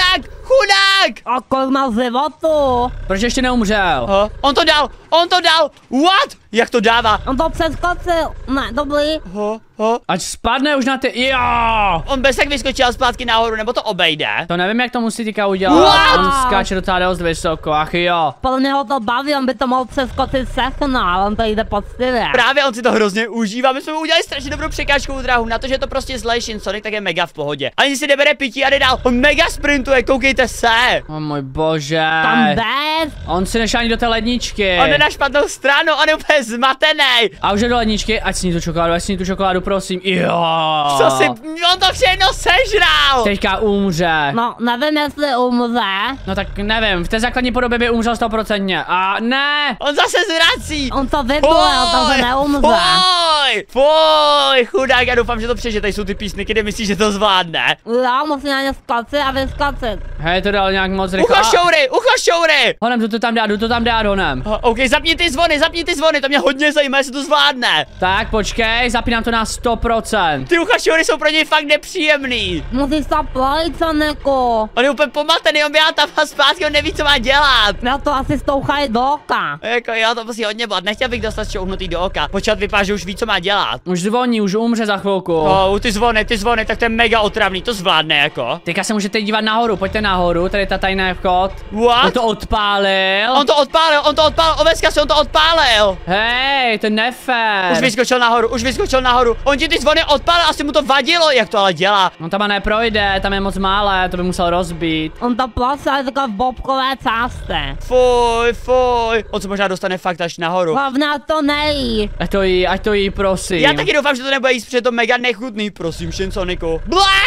A kolik má životu? Proč ještě neumřel? On to dal. What? Jak to dává? On to přeskočil. Ne, dobrý. Ať spadne už na ty, jo! On bez tak vyskočil zpátky nahoru, nebo to obejde? To nevím, jak to musí teďka udělat. What? On skáče docela dost vysoko, ach jo. Podle mě ho to baví, on by to mohl přeskočit všechno, ale on to jde poctivě. Právě on si to hrozně užívá, my jsme mu udělali strašně dobrou překážkovou dráhu, na to, že je to prostě zlej Shinsonic, tak je mega v pohodě. Ani si nebere pití a jde dál, on mega sprintuje, koukejte se. O můj bože. Tam bez. On si nešel ani do té ledničky. On jde na špatnou stranu, on je úplně zmatený. A už je do ledničky, ať sní tu čokoládu, prosím. Jo. On to všechno sežral. Teďka umře. No, nevím, jestli umře. No tak nevím, v té základní podobě by umřel 100%. A ne. On zase zvrací. On to vybolel, takže neumře. Fuj, chudák, já doufám, že to přežije, tady jsou ty písniky, kde myslíš, že to zvládne. Já musím na ně skočit a vyskočit. Hej, to dal nějak moc rychle. Ucho šoury. Honem, jdu to tam dát, honem. OK, zapni ty zvony, to mě hodně zajímá, jestli to zvládne. Tak, počkej, zapínám to na 100%. Ty uchašory jsou pro něj fakt nepříjemný. Musíš to plojit, Soniku. On je úplně pomatený, on běhá tam a zpátky, on neví, co má dělat. Já to asi stouchají do oka. Jako jo, to musí hodně bát, nechtěl bych dostat šouhnutý do oka. Počkat, vypadá, že už ví, co má dělat. Už zvoní, už umře za chvilku. Ty zvony, tak to je mega otravný, to zvládne jako. Teďka se můžete dívat nahoru, pojďte nahoru, tady je ta tajná vchod. What? On to odpálil. On to odpálil, Oveska si on to odpálil. Hej, to je nefér. Už vyskočil nahoru. On ti ty zvony odpálil, asi mu to vadilo, jak to ale dělá. On tam neprojde, tam je moc malé, to by musel rozbít. On to plosil jako v bobkové části. Fuj. On se možná dostane fakt až nahoru. Hlavně to nejí. Ať to jí, prosím. Já taky doufám, že to nebude jíst, protože je to mega nechutný, prosím, Shinsoniku. Blé!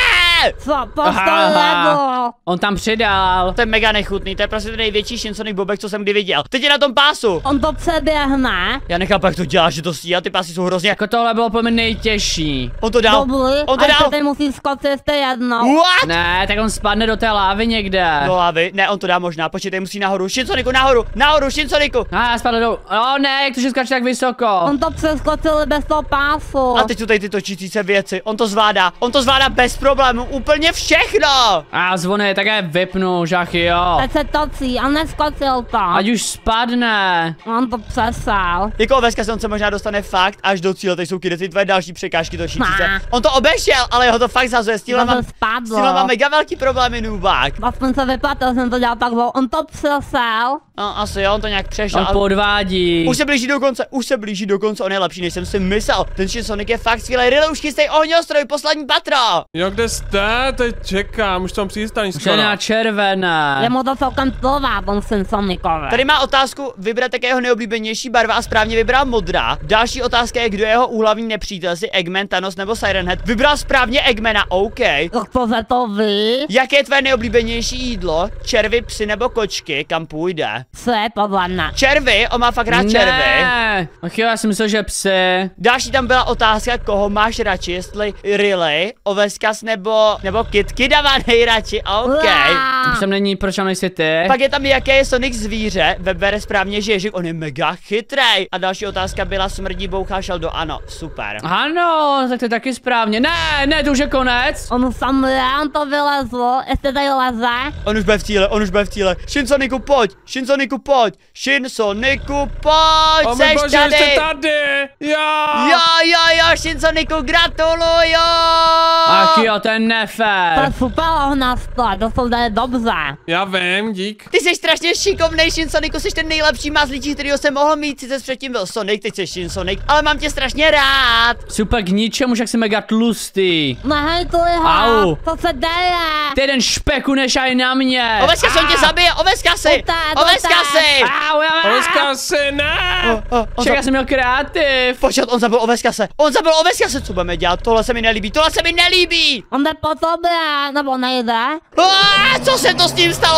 Co, postoj levo. On tam přidal. To je mega nechutný, to je prostě ten největší Shinsonic bobek, co jsem kdy viděl. Teď je na tom pásu. On to přeběhne. Já nechápu, jak to dělá, že to stíhá, ty pásy jsou hrozně. Jako tohle bylo pro mě nejtěžší. On to dal. Dobrý, On to a ještě dal. teď musí skočit ještě jednou. What? Ne, tak on spadne do té lávy někde. Do lávy, ne, on to dá možná, počkej, musí nahoru. Shinsoniku, nahoru, Shinsoniku. Já spadl dolů. Oh ne, jak to, že skáče tak vysoko. On to přeskočil bez toho pásu. A teď jsou tady ty točící se věci, on to zvládá bez problémů, úplně všechno. A zvony, tak je vypnu, žachy, jo. Teď se točí a neskočil to. Ať už spadne. On to přesal. Jako oveska se on se možná dostane fakt až do cíle, tady jsou ty tvoje další překážky točící se. Má. On to obešel, ale jeho to fakt zazuje, s tímhle To mám, spadlo. mám mega velký problémy, nubák. Aspoň se vyplatil, jsem to dělal tak dlouho. On to přesal. No asi jo, on to nějak přešel. On ale- podvádí. Už se blíží do konce, on je lepší, než jsem si myslel. Ten Shinsonic je fakt skvělý, Rille, už chystej ohňostroj, poslední patro. Jo, kde jste? Teď čekám, už tam přístaň Už je skoro. na červené. Je mu to celkem plová, ten Shinsonicovi. Tady má otázku vybrat také jeho nejoblíbenější barva a správně vybral modrá. Další otázka je, kdo je jeho úhlavní nepřítel, si Eggman, Thanos nebo Siren Head. Vybral správně Eggmana, OK. Jak to se to ví? Jaké je tvé nejoblíbenější jídlo? Červy, psy nebo kočky? Kam půjde? Co je podle mě? Červy, on má fakt rád červy. Ne. Ach jo, já jsem myslel, že psy. Další tam byla otázka, koho máš radši, jestli Riley, Oveskas nebo Kitky má nejradši, OK. Už tam není, proč tam nejsi ty? Pak je tam, jaké je Sonic zvíře, vybere správně Ježek, on je mega chytrej. A další otázka byla, smrdí, bouchá, šel do ano, super. Ano, tak to je taky správně. Ne, to už je konec. On sam on to vylezl, ještě tady leze. On už bude v cíle. Shinsoniku, pojď, Shinsoniku, O můj seš bože, tady. jste tady! Jo, Shinsoniku, gratuluju. Ach jo, to je To je nefér. super ohnasto, to jsou tady dobře. Já vím, dík. Ty jsi strašně šikovnej, Shinsoniku, jsi ten nejlepší mazlíčí, kterýho jsem mohl mít, sice předtím byl Sonic, teď jsi Shinsonic, ale mám tě strašně rád. Super k ničemu, že jsi mega tlustý. Nehejtuj ho, Au. co se děje? Ty jeden špeku nešaj na mě. Oveska se on tě zabije, Oveska si. Utek. Au, Oveska si, ne! Čekaj, já jsem měl kreativ. Počkat, on zabil Oveskase, co budeme dělat, tohle se mi nelíbí. On jde po tobě, nebo nejde? Co se to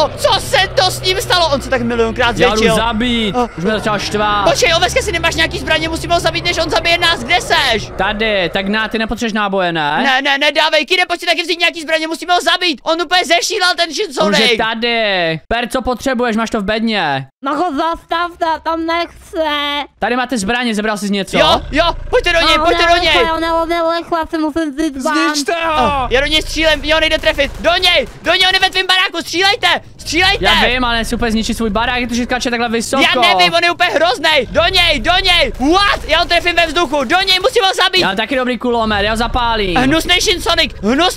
s ním stalo, on se tak milionkrát Já jdu zvětšil. zabít. Už mě začal štvát. Počkej, Oveskasi, nemáš nějaký zbraně, musíme ho zabít, než on zabije nás, kde seš? Tady, tak ty nepotřebuješ náboje, ne? Ne, dávej, Kide, pojď si taky vzít nějaký zbraně, musíme ho zabít, on úplně zešílal ten On už je Shinsonic. tady. Per, co potřebuješ, máš to v bedně. No ho zastavte, tam nechce. Tady máte zbraně, zebral jsi něco? Jo, pojďte do něj. On je rychle, si musím vzít zbraň. Zničte ho! Já do něj střílem, jo, nejde trefit, do něj, on je ve tvým baráku, střílejte. Já vím, ale nechci úplně zničit svůj barák, protože skáče takhle vysoko. Já nevím, on je úplně hroznej, do něj, what, já ho trefím ve vzduchu, do něj, musím ho zabít. Já mám taky dobrý kulomet, já ho zapálím. Hnusnej Shinsonic.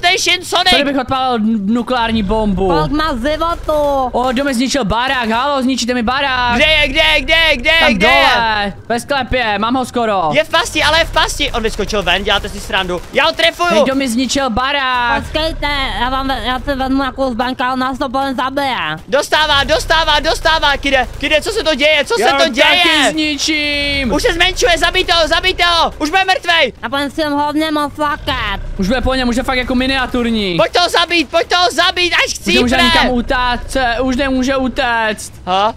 Co kdybych odpálil nukleární bombu? Kolik má životu? Kdo mi zničil barák, halo, zničíte mi barák. Kde Tam je? dole, ve sklepě, mám ho skoro. Je v pasti, on vyskočil ven, děláte si srandu, já ho trefuju. Kdo mi zničil barák? Počkejte, já si vezmu nějakou zbraňku, ale nás to potom zabije. Dostává, Kide, co se to děje, Já ho taky zničím. Už se zmenšuje, zabijte ho, už bude mrtvej. A potom si hodně moc lakat. Už bude po něm, už je fakt jako miniaturní. Pojď toho zabít, až Už nemůže nikam chcípne. utéct, už nemůže utéct.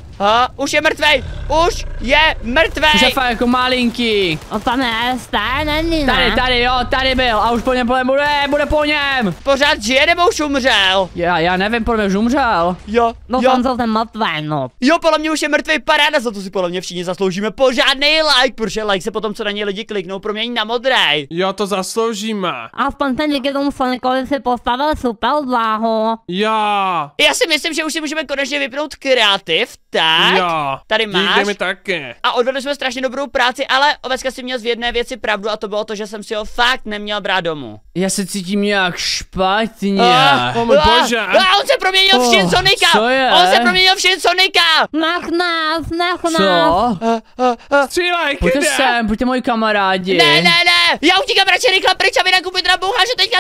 Už je mrtvej, už Už je fakt jako malinký. On tam je není, ne? Tady byl a už po něm bude po něm. Pořád žije nebo už umřel? Já nevím, podle mě už umřel. Jo, No tam jsou ten mrtvý, no. Jo, podle mě už je mrtvej, paráda, za to si podle mě všichni zasloužíme pořádný like, protože like se potom, co na něj lidi kliknou, promění na modrý. Jo, to zasloužíme. Aspoň ten díky tomu Sonicovi si postavil super dláhu. Jo. Já si myslím, že už si můžeme konečně vypnout kreativ, tak? Jo. Tady máš. Díky mi taky. A odvedli jsme strašně dobrou práci, ale Oveska si měl v jedné věci pravdu a to bylo to, že jsem si ho fakt neměl brát domů. Já se cítím nějak špatně. O můj bože. On se proměnil v Shinsonika! co je? On se proměnil v Shinsonika! Nech nás. Co? Střílej, Pojďte Kide. sem, pojďte moji kamarádi. Ne, já utíkám radši rychle pryč, aby nakupit na bouchaře teď